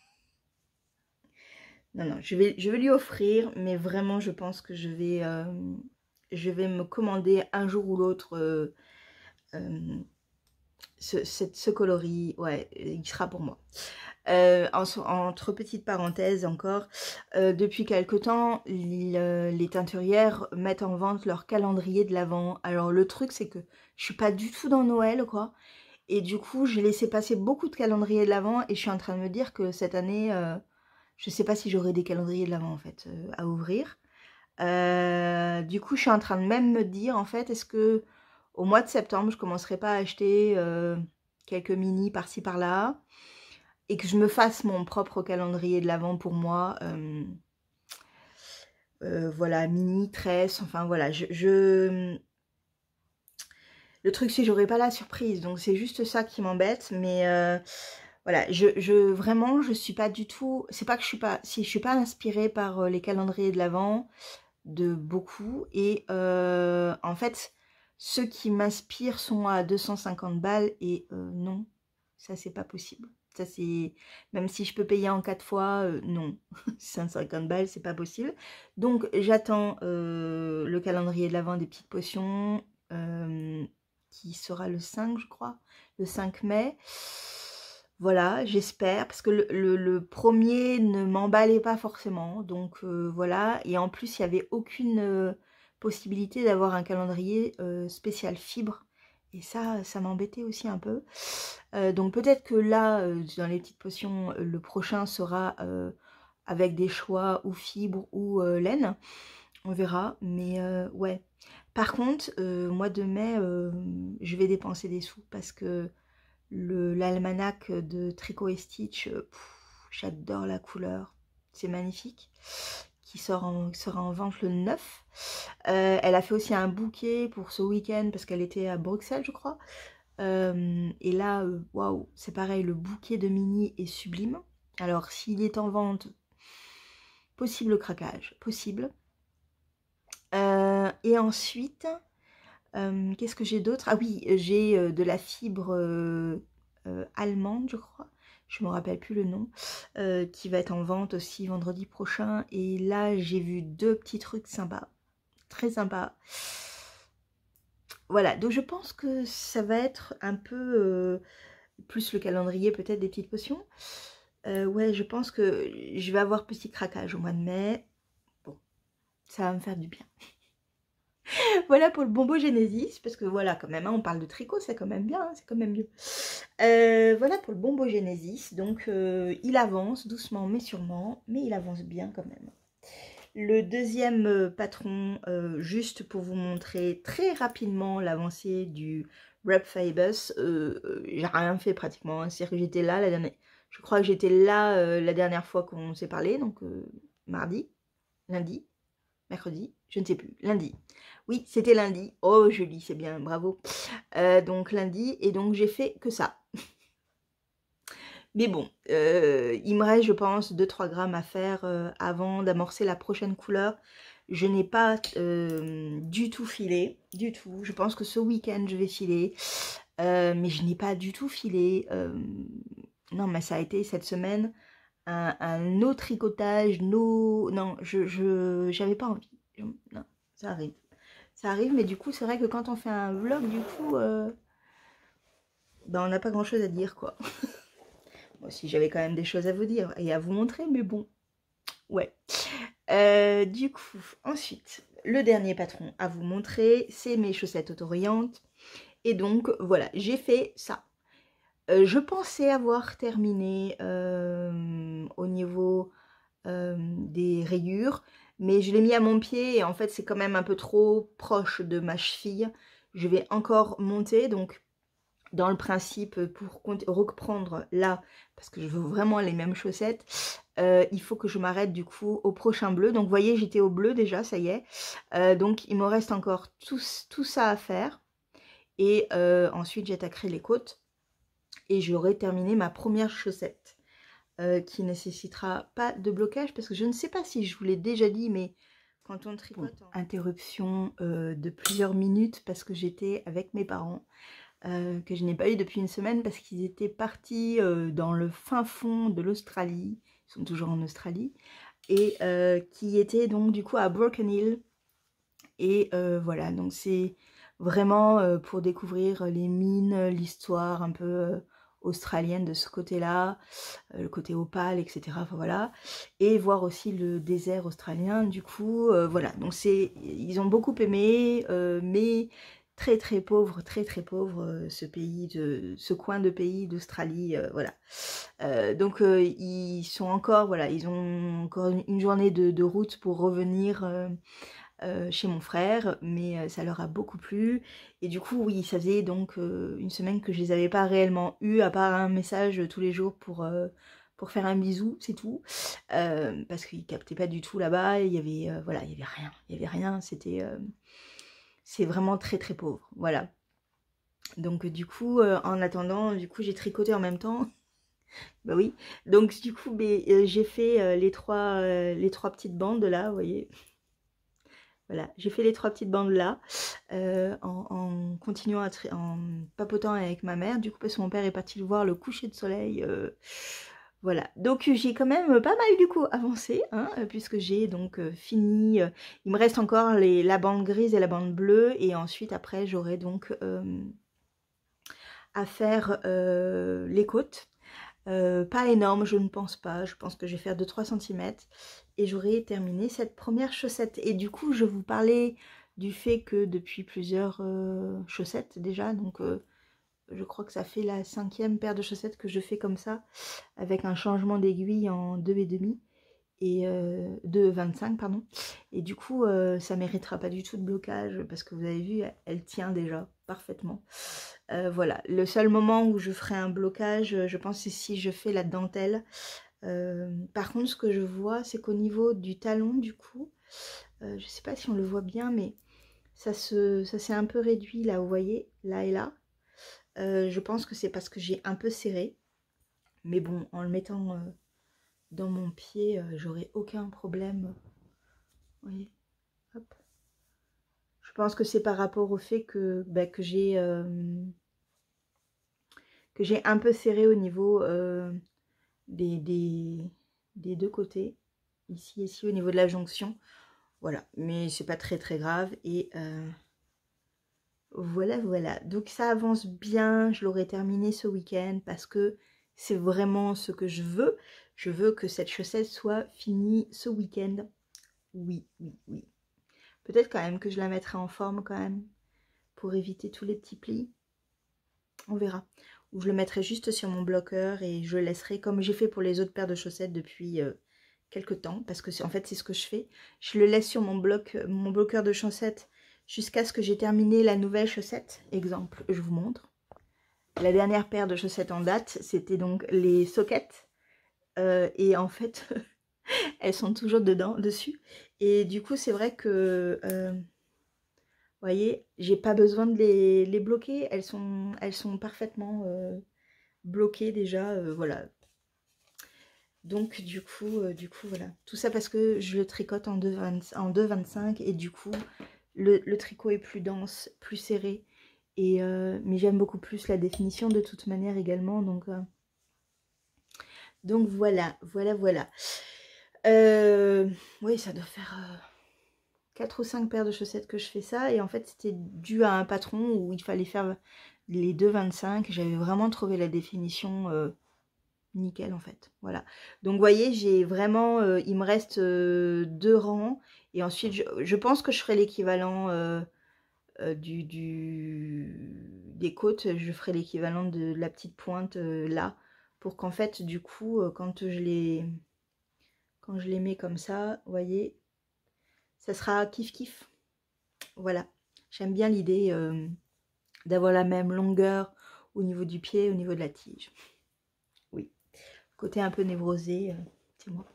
Non, non, je vais, je vais lui offrir, mais vraiment, je pense que je vais, euh, je vais me commander un jour ou l'autre euh, euh, ce, ce, ce coloris. Ouais, il sera pour moi. Euh, en, entre petites parenthèses encore, euh, depuis quelque temps, les, les teinturières mettent en vente leur calendrier de l'Avent. Alors le truc, c'est que je suis pas du tout dans Noël, quoi. Et du coup, j'ai laissé passer beaucoup de calendriers de l'Avent et je suis en train de me dire que cette année... Euh, je ne sais pas si j'aurai des calendriers de l'Avent en fait euh, à ouvrir. Euh, du coup, je suis en train de même me dire en fait, est-ce que au mois de septembre, je ne commencerai pas à acheter euh, quelques mini par-ci par-là et que je me fasse mon propre calendrier de l'Avent pour moi. Euh, euh, voilà, mini, tresse, enfin voilà. Je, je... Le truc, c'est que j'aurai pas la surprise, donc c'est juste ça qui m'embête, mais... Euh... Voilà, je, je vraiment, je suis pas du tout, c'est pas que je suis pas, si je suis pas inspirée par euh, les calendriers de l'Avent, de beaucoup, et euh, en fait, ceux qui m'inspirent sont à deux cent cinquante balles, et euh, non, ça c'est pas possible. Ça c'est, même si je peux payer en quatre fois, euh, non, cent cinquante balles, c'est pas possible. Donc j'attends euh, le calendrier de l'Avent des petites potions, euh, qui sera le cinq, je crois, le cinq mai. Voilà, j'espère, parce que le, le, le premier ne m'emballait pas forcément, donc euh, voilà, et en plus il n'y avait aucune euh, possibilité d'avoir un calendrier euh, spécial fibre, et ça, ça m'embêtait aussi un peu. Euh, donc peut-être que là, euh, dans les petites potions, le prochain sera euh, avec des choix ou fibres ou euh, laine, on verra, mais euh, ouais. Par contre, euh, mois de mai, euh, je vais dépenser des sous, parce que l'almanach de Tricot et Stitch, j'adore la couleur, c'est magnifique, qui sort en, sera en vente le neuf. Euh, elle a fait aussi un bouquet pour ce week-end parce qu'elle était à Bruxelles, je crois. Euh, et là, waouh, wow, c'est pareil, le bouquet de mini est sublime. Alors, s'il est en vente, possible craquage, possible. Euh, et ensuite... Euh, qu'est-ce que j'ai d'autre? Ah oui, j'ai euh, de la fibre euh, euh, allemande, je crois. Je ne me rappelle plus le nom. Euh, qui va être en vente aussi vendredi prochain. Et là, j'ai vu deux petits trucs sympas. Très sympas. Voilà, donc je pense que ça va être un peu... Euh, plus le calendrier peut-être des petites potions. Euh, ouais, je pense que je vais avoir petit craquage au mois de mai. Bon, ça va me faire du bien. Voilà pour le Bombo Genesis, parce que voilà, quand même, hein, on parle de tricot, c'est quand même bien, hein, c'est quand même mieux. Euh, voilà pour le Bombo Genesis, donc euh, il avance doucement mais sûrement, mais il avance bien quand même. Le deuxième euh, patron, euh, juste pour vous montrer très rapidement l'avancée du Rep Fabus, euh, euh, j'ai rien fait pratiquement, hein. C'est-à-dire que j'étais là la dernière, je crois que j'étais là euh, la dernière fois qu'on s'est parlé, donc euh, mardi, lundi, mercredi, je ne sais plus, lundi. Oui, c'était lundi. Oh, je lis, c'est bien, bravo. Euh, donc lundi, et donc j'ai fait que ça. Mais bon, euh, il me reste, je pense, deux trois grammes à faire euh, avant d'amorcer la prochaine couleur. Je n'ai pas euh, du tout filé, du tout. Je pense que ce week-end, je vais filer. Euh, mais je n'ai pas du tout filé. Euh, non, mais ça a été cette semaine un, un autre tricotage. No... Non, je je j'avais pas envie. Je, non, ça arrive. Ça arrive, mais du coup, c'est vrai que quand on fait un vlog, du coup, euh, ben, on n'a pas grand-chose à dire, quoi. Moi aussi, j'avais quand même des choses à vous dire et à vous montrer, mais bon, ouais. Euh, du coup, ensuite, le dernier patron à vous montrer, c'est mes chaussettes autoroyantes. Et donc, voilà, j'ai fait ça. Euh, je pensais avoir terminé euh, au niveau euh, des rayures, mais je l'ai mis à mon pied et en fait, c'est quand même un peu trop proche de ma cheville. Je vais encore monter, donc dans le principe, pour reprendre là, parce que je veux vraiment les mêmes chaussettes, euh, il faut que je m'arrête du coup au prochain bleu. Donc vous voyez, j'étais au bleu déjà, ça y est. Euh, donc il me reste encore tout, tout ça à faire. Et euh, ensuite j'attaquerai les côtes. Et j'aurai terminé ma première chaussette. Euh, qui nécessitera pas de blocage, parce que je ne sais pas si je vous l'ai déjà dit, mais quand on tricote... Bon, interruption euh, de plusieurs minutes, parce que j'étais avec mes parents. Euh, que je n'ai pas eu depuis une semaine parce qu'ils étaient partis euh, dans le fin fond de l'Australie, ils sont toujours en Australie, et euh, qui étaient donc du coup à Broken Hill, et euh, voilà, donc c'est vraiment euh, pour découvrir les mines, l'histoire un peu euh, australienne de ce côté-là, euh, le côté opale, et cetera. Enfin voilà, et voir aussi le désert australien, du coup, euh, voilà, donc c'est, ils ont beaucoup aimé, euh, mais très très pauvre, très très pauvre euh, ce pays, de, ce coin de pays d'Australie, euh, voilà. Euh, donc euh, ils sont encore, voilà, ils ont encore une, une journée de, de route pour revenir euh, euh, chez mon frère, mais euh, ça leur a beaucoup plu. Et du coup, oui, ça faisait donc euh, une semaine que je les avais pas réellement eu, à part un message tous les jours pour... Euh, pour faire un bisou, c'est tout, euh, parce qu'ils captaient pas du tout là-bas, il y avait, euh, voilà, il y avait rien, il y avait rien, c'était... Euh, c'est vraiment très très pauvre, voilà. Donc du coup, euh, en attendant, du coup j'ai tricoté en même temps. Bah oui, donc du coup euh, j'ai fait euh, les, trois, euh, les trois petites bandes là, vous voyez. Voilà, j'ai fait les trois petites bandes là, euh, en, en continuant à en papotant avec ma mère, du coup parce que mon père est parti le voir le coucher de soleil. Euh, Voilà, donc j'ai quand même pas mal du coup avancé, hein, puisque j'ai donc euh, fini, euh, il me reste encore les, la bande grise et la bande bleue, et ensuite après j'aurai donc euh, à faire euh, les côtes, euh, pas énorme, je ne pense pas, je pense que je vais faire deux trois centimètres, et j'aurai terminé cette première chaussette. Et du coup je vous parlais du fait que depuis plusieurs euh, chaussettes déjà, donc... Euh, je crois que ça fait la cinquième paire de chaussettes que je fais comme ça, avec un changement d'aiguille en deux et demi, et euh, deux vingt-cinq, pardon. Et du coup, euh, ça méritera pas du tout de blocage, parce que vous avez vu, elle, elle tient déjà parfaitement. Euh, voilà, le seul moment où je ferai un blocage, je pense, c'est si je fais la dentelle. Euh, par contre, ce que je vois, c'est qu'au niveau du talon, du coup, euh, je sais pas si on le voit bien, mais ça se, ça s'est un peu réduit là, vous voyez, là et là. Euh, je pense que c'est parce que j'ai un peu serré. Mais bon, en le mettant euh, dans mon pied, euh, j'aurai aucun problème. Vous voyez, hop. Je pense que c'est par rapport au fait que, bah, que j'ai euh, que j'ai un peu serré au niveau euh, des, des, des deux côtés. Ici, ici, au niveau de la jonction. Voilà, mais c'est pas très très grave. Et euh, voilà, voilà. Donc ça avance bien. Je l'aurai terminé ce week-end parce que c'est vraiment ce que je veux. Je veux que cette chaussette soit finie ce week-end. Oui, oui, oui. Peut-être quand même que je la mettrai en forme quand même. Pour éviter tous les petits plis. On verra. Ou je le mettrai juste sur mon bloqueur et je le laisserai comme j'ai fait pour les autres paires de chaussettes depuis euh, quelques temps. Parce que en fait c'est ce que je fais. Je le laisse sur mon bloc, mon bloqueur de chaussettes jusqu'à ce que j'ai terminé la nouvelle chaussette. Exemple, je vous montre. La dernière paire de chaussettes en date, c'était donc les sockets. Euh, et en fait, elles sont toujours dedans, dessus. Et du coup, c'est vrai que, euh, vous voyez, j'ai pas besoin de les, les bloquer. Elles sont, elles sont parfaitement euh, bloquées déjà, euh, voilà. Donc du coup, euh, du coup, voilà. Tout ça parce que je le tricote en deux vingt-cinq et du coup, le, le tricot est plus dense, plus serré. Et, euh, mais j'aime beaucoup plus la définition de toute manière également. Donc, euh, donc voilà, voilà, voilà. Euh, oui, ça doit faire euh, quatre ou cinq paires de chaussettes que je fais ça. Et en fait, c'était dû à un patron où il fallait faire les deux vingt-cinq. J'avais vraiment trouvé la définition euh, nickel en fait. Voilà. Donc vous voyez, j'ai vraiment... Euh, il me reste euh, deux rangs. Et ensuite, je, je pense que je ferai l'équivalent... Euh, Euh, du, du, des côtes, je ferai l'équivalent de la petite pointe euh, là, pour qu'en fait, du coup, euh, quand je les quand je les mets comme ça, vous voyez, ça sera kiff kiff. Voilà, j'aime bien l'idée euh, d'avoir la même longueur au niveau du pied, au niveau de la tige. Oui, côté un peu névrosé, euh, c'est moi.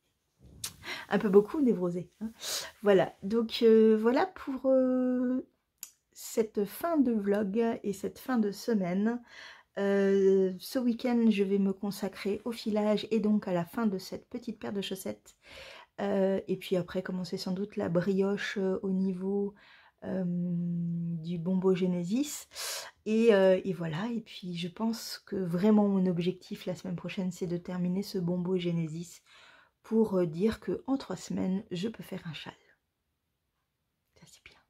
Un peu beaucoup névrosé. Hein. Voilà, donc euh, voilà pour euh, cette fin de vlog et cette fin de semaine. Euh, ce week-end, je vais me consacrer au filage et donc à la fin de cette petite paire de chaussettes. Euh, et puis après, commencer sans doute la brioche euh, au niveau euh, du Bombo Genesis. Et, euh, et voilà, et puis je pense que vraiment mon objectif la semaine prochaine, c'est de terminer ce Bombo Genesis pour euh, dire que en trois semaines, je peux faire un châle. Ça, c'est bien.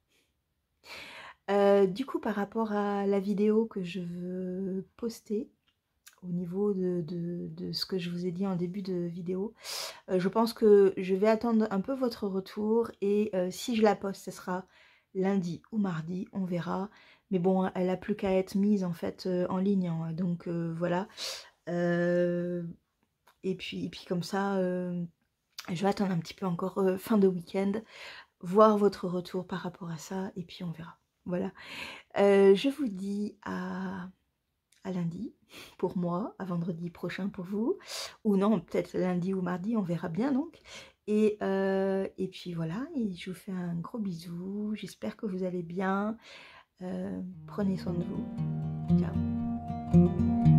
Euh, du coup, par rapport à la vidéo que je veux poster, au niveau de, de, de ce que je vous ai dit en début de vidéo, euh, je pense que je vais attendre un peu votre retour et euh, si je la poste, ce sera lundi ou mardi, on verra. Mais bon, elle a plus qu'à être mise en fait euh, en ligne, hein, donc euh, voilà. Euh, et, puis, et puis comme ça, euh, je vais attendre un petit peu encore euh, fin de week-end, voir votre retour par rapport à ça et puis on verra. Voilà. Euh, je vous dis à... à lundi pour moi, à vendredi prochain pour vous, ou non, peut-être lundi ou mardi, on verra bien donc. Et, euh, et puis voilà, et je vous fais un gros bisou, j'espère que vous allez bien, euh, prenez soin de vous, ciao.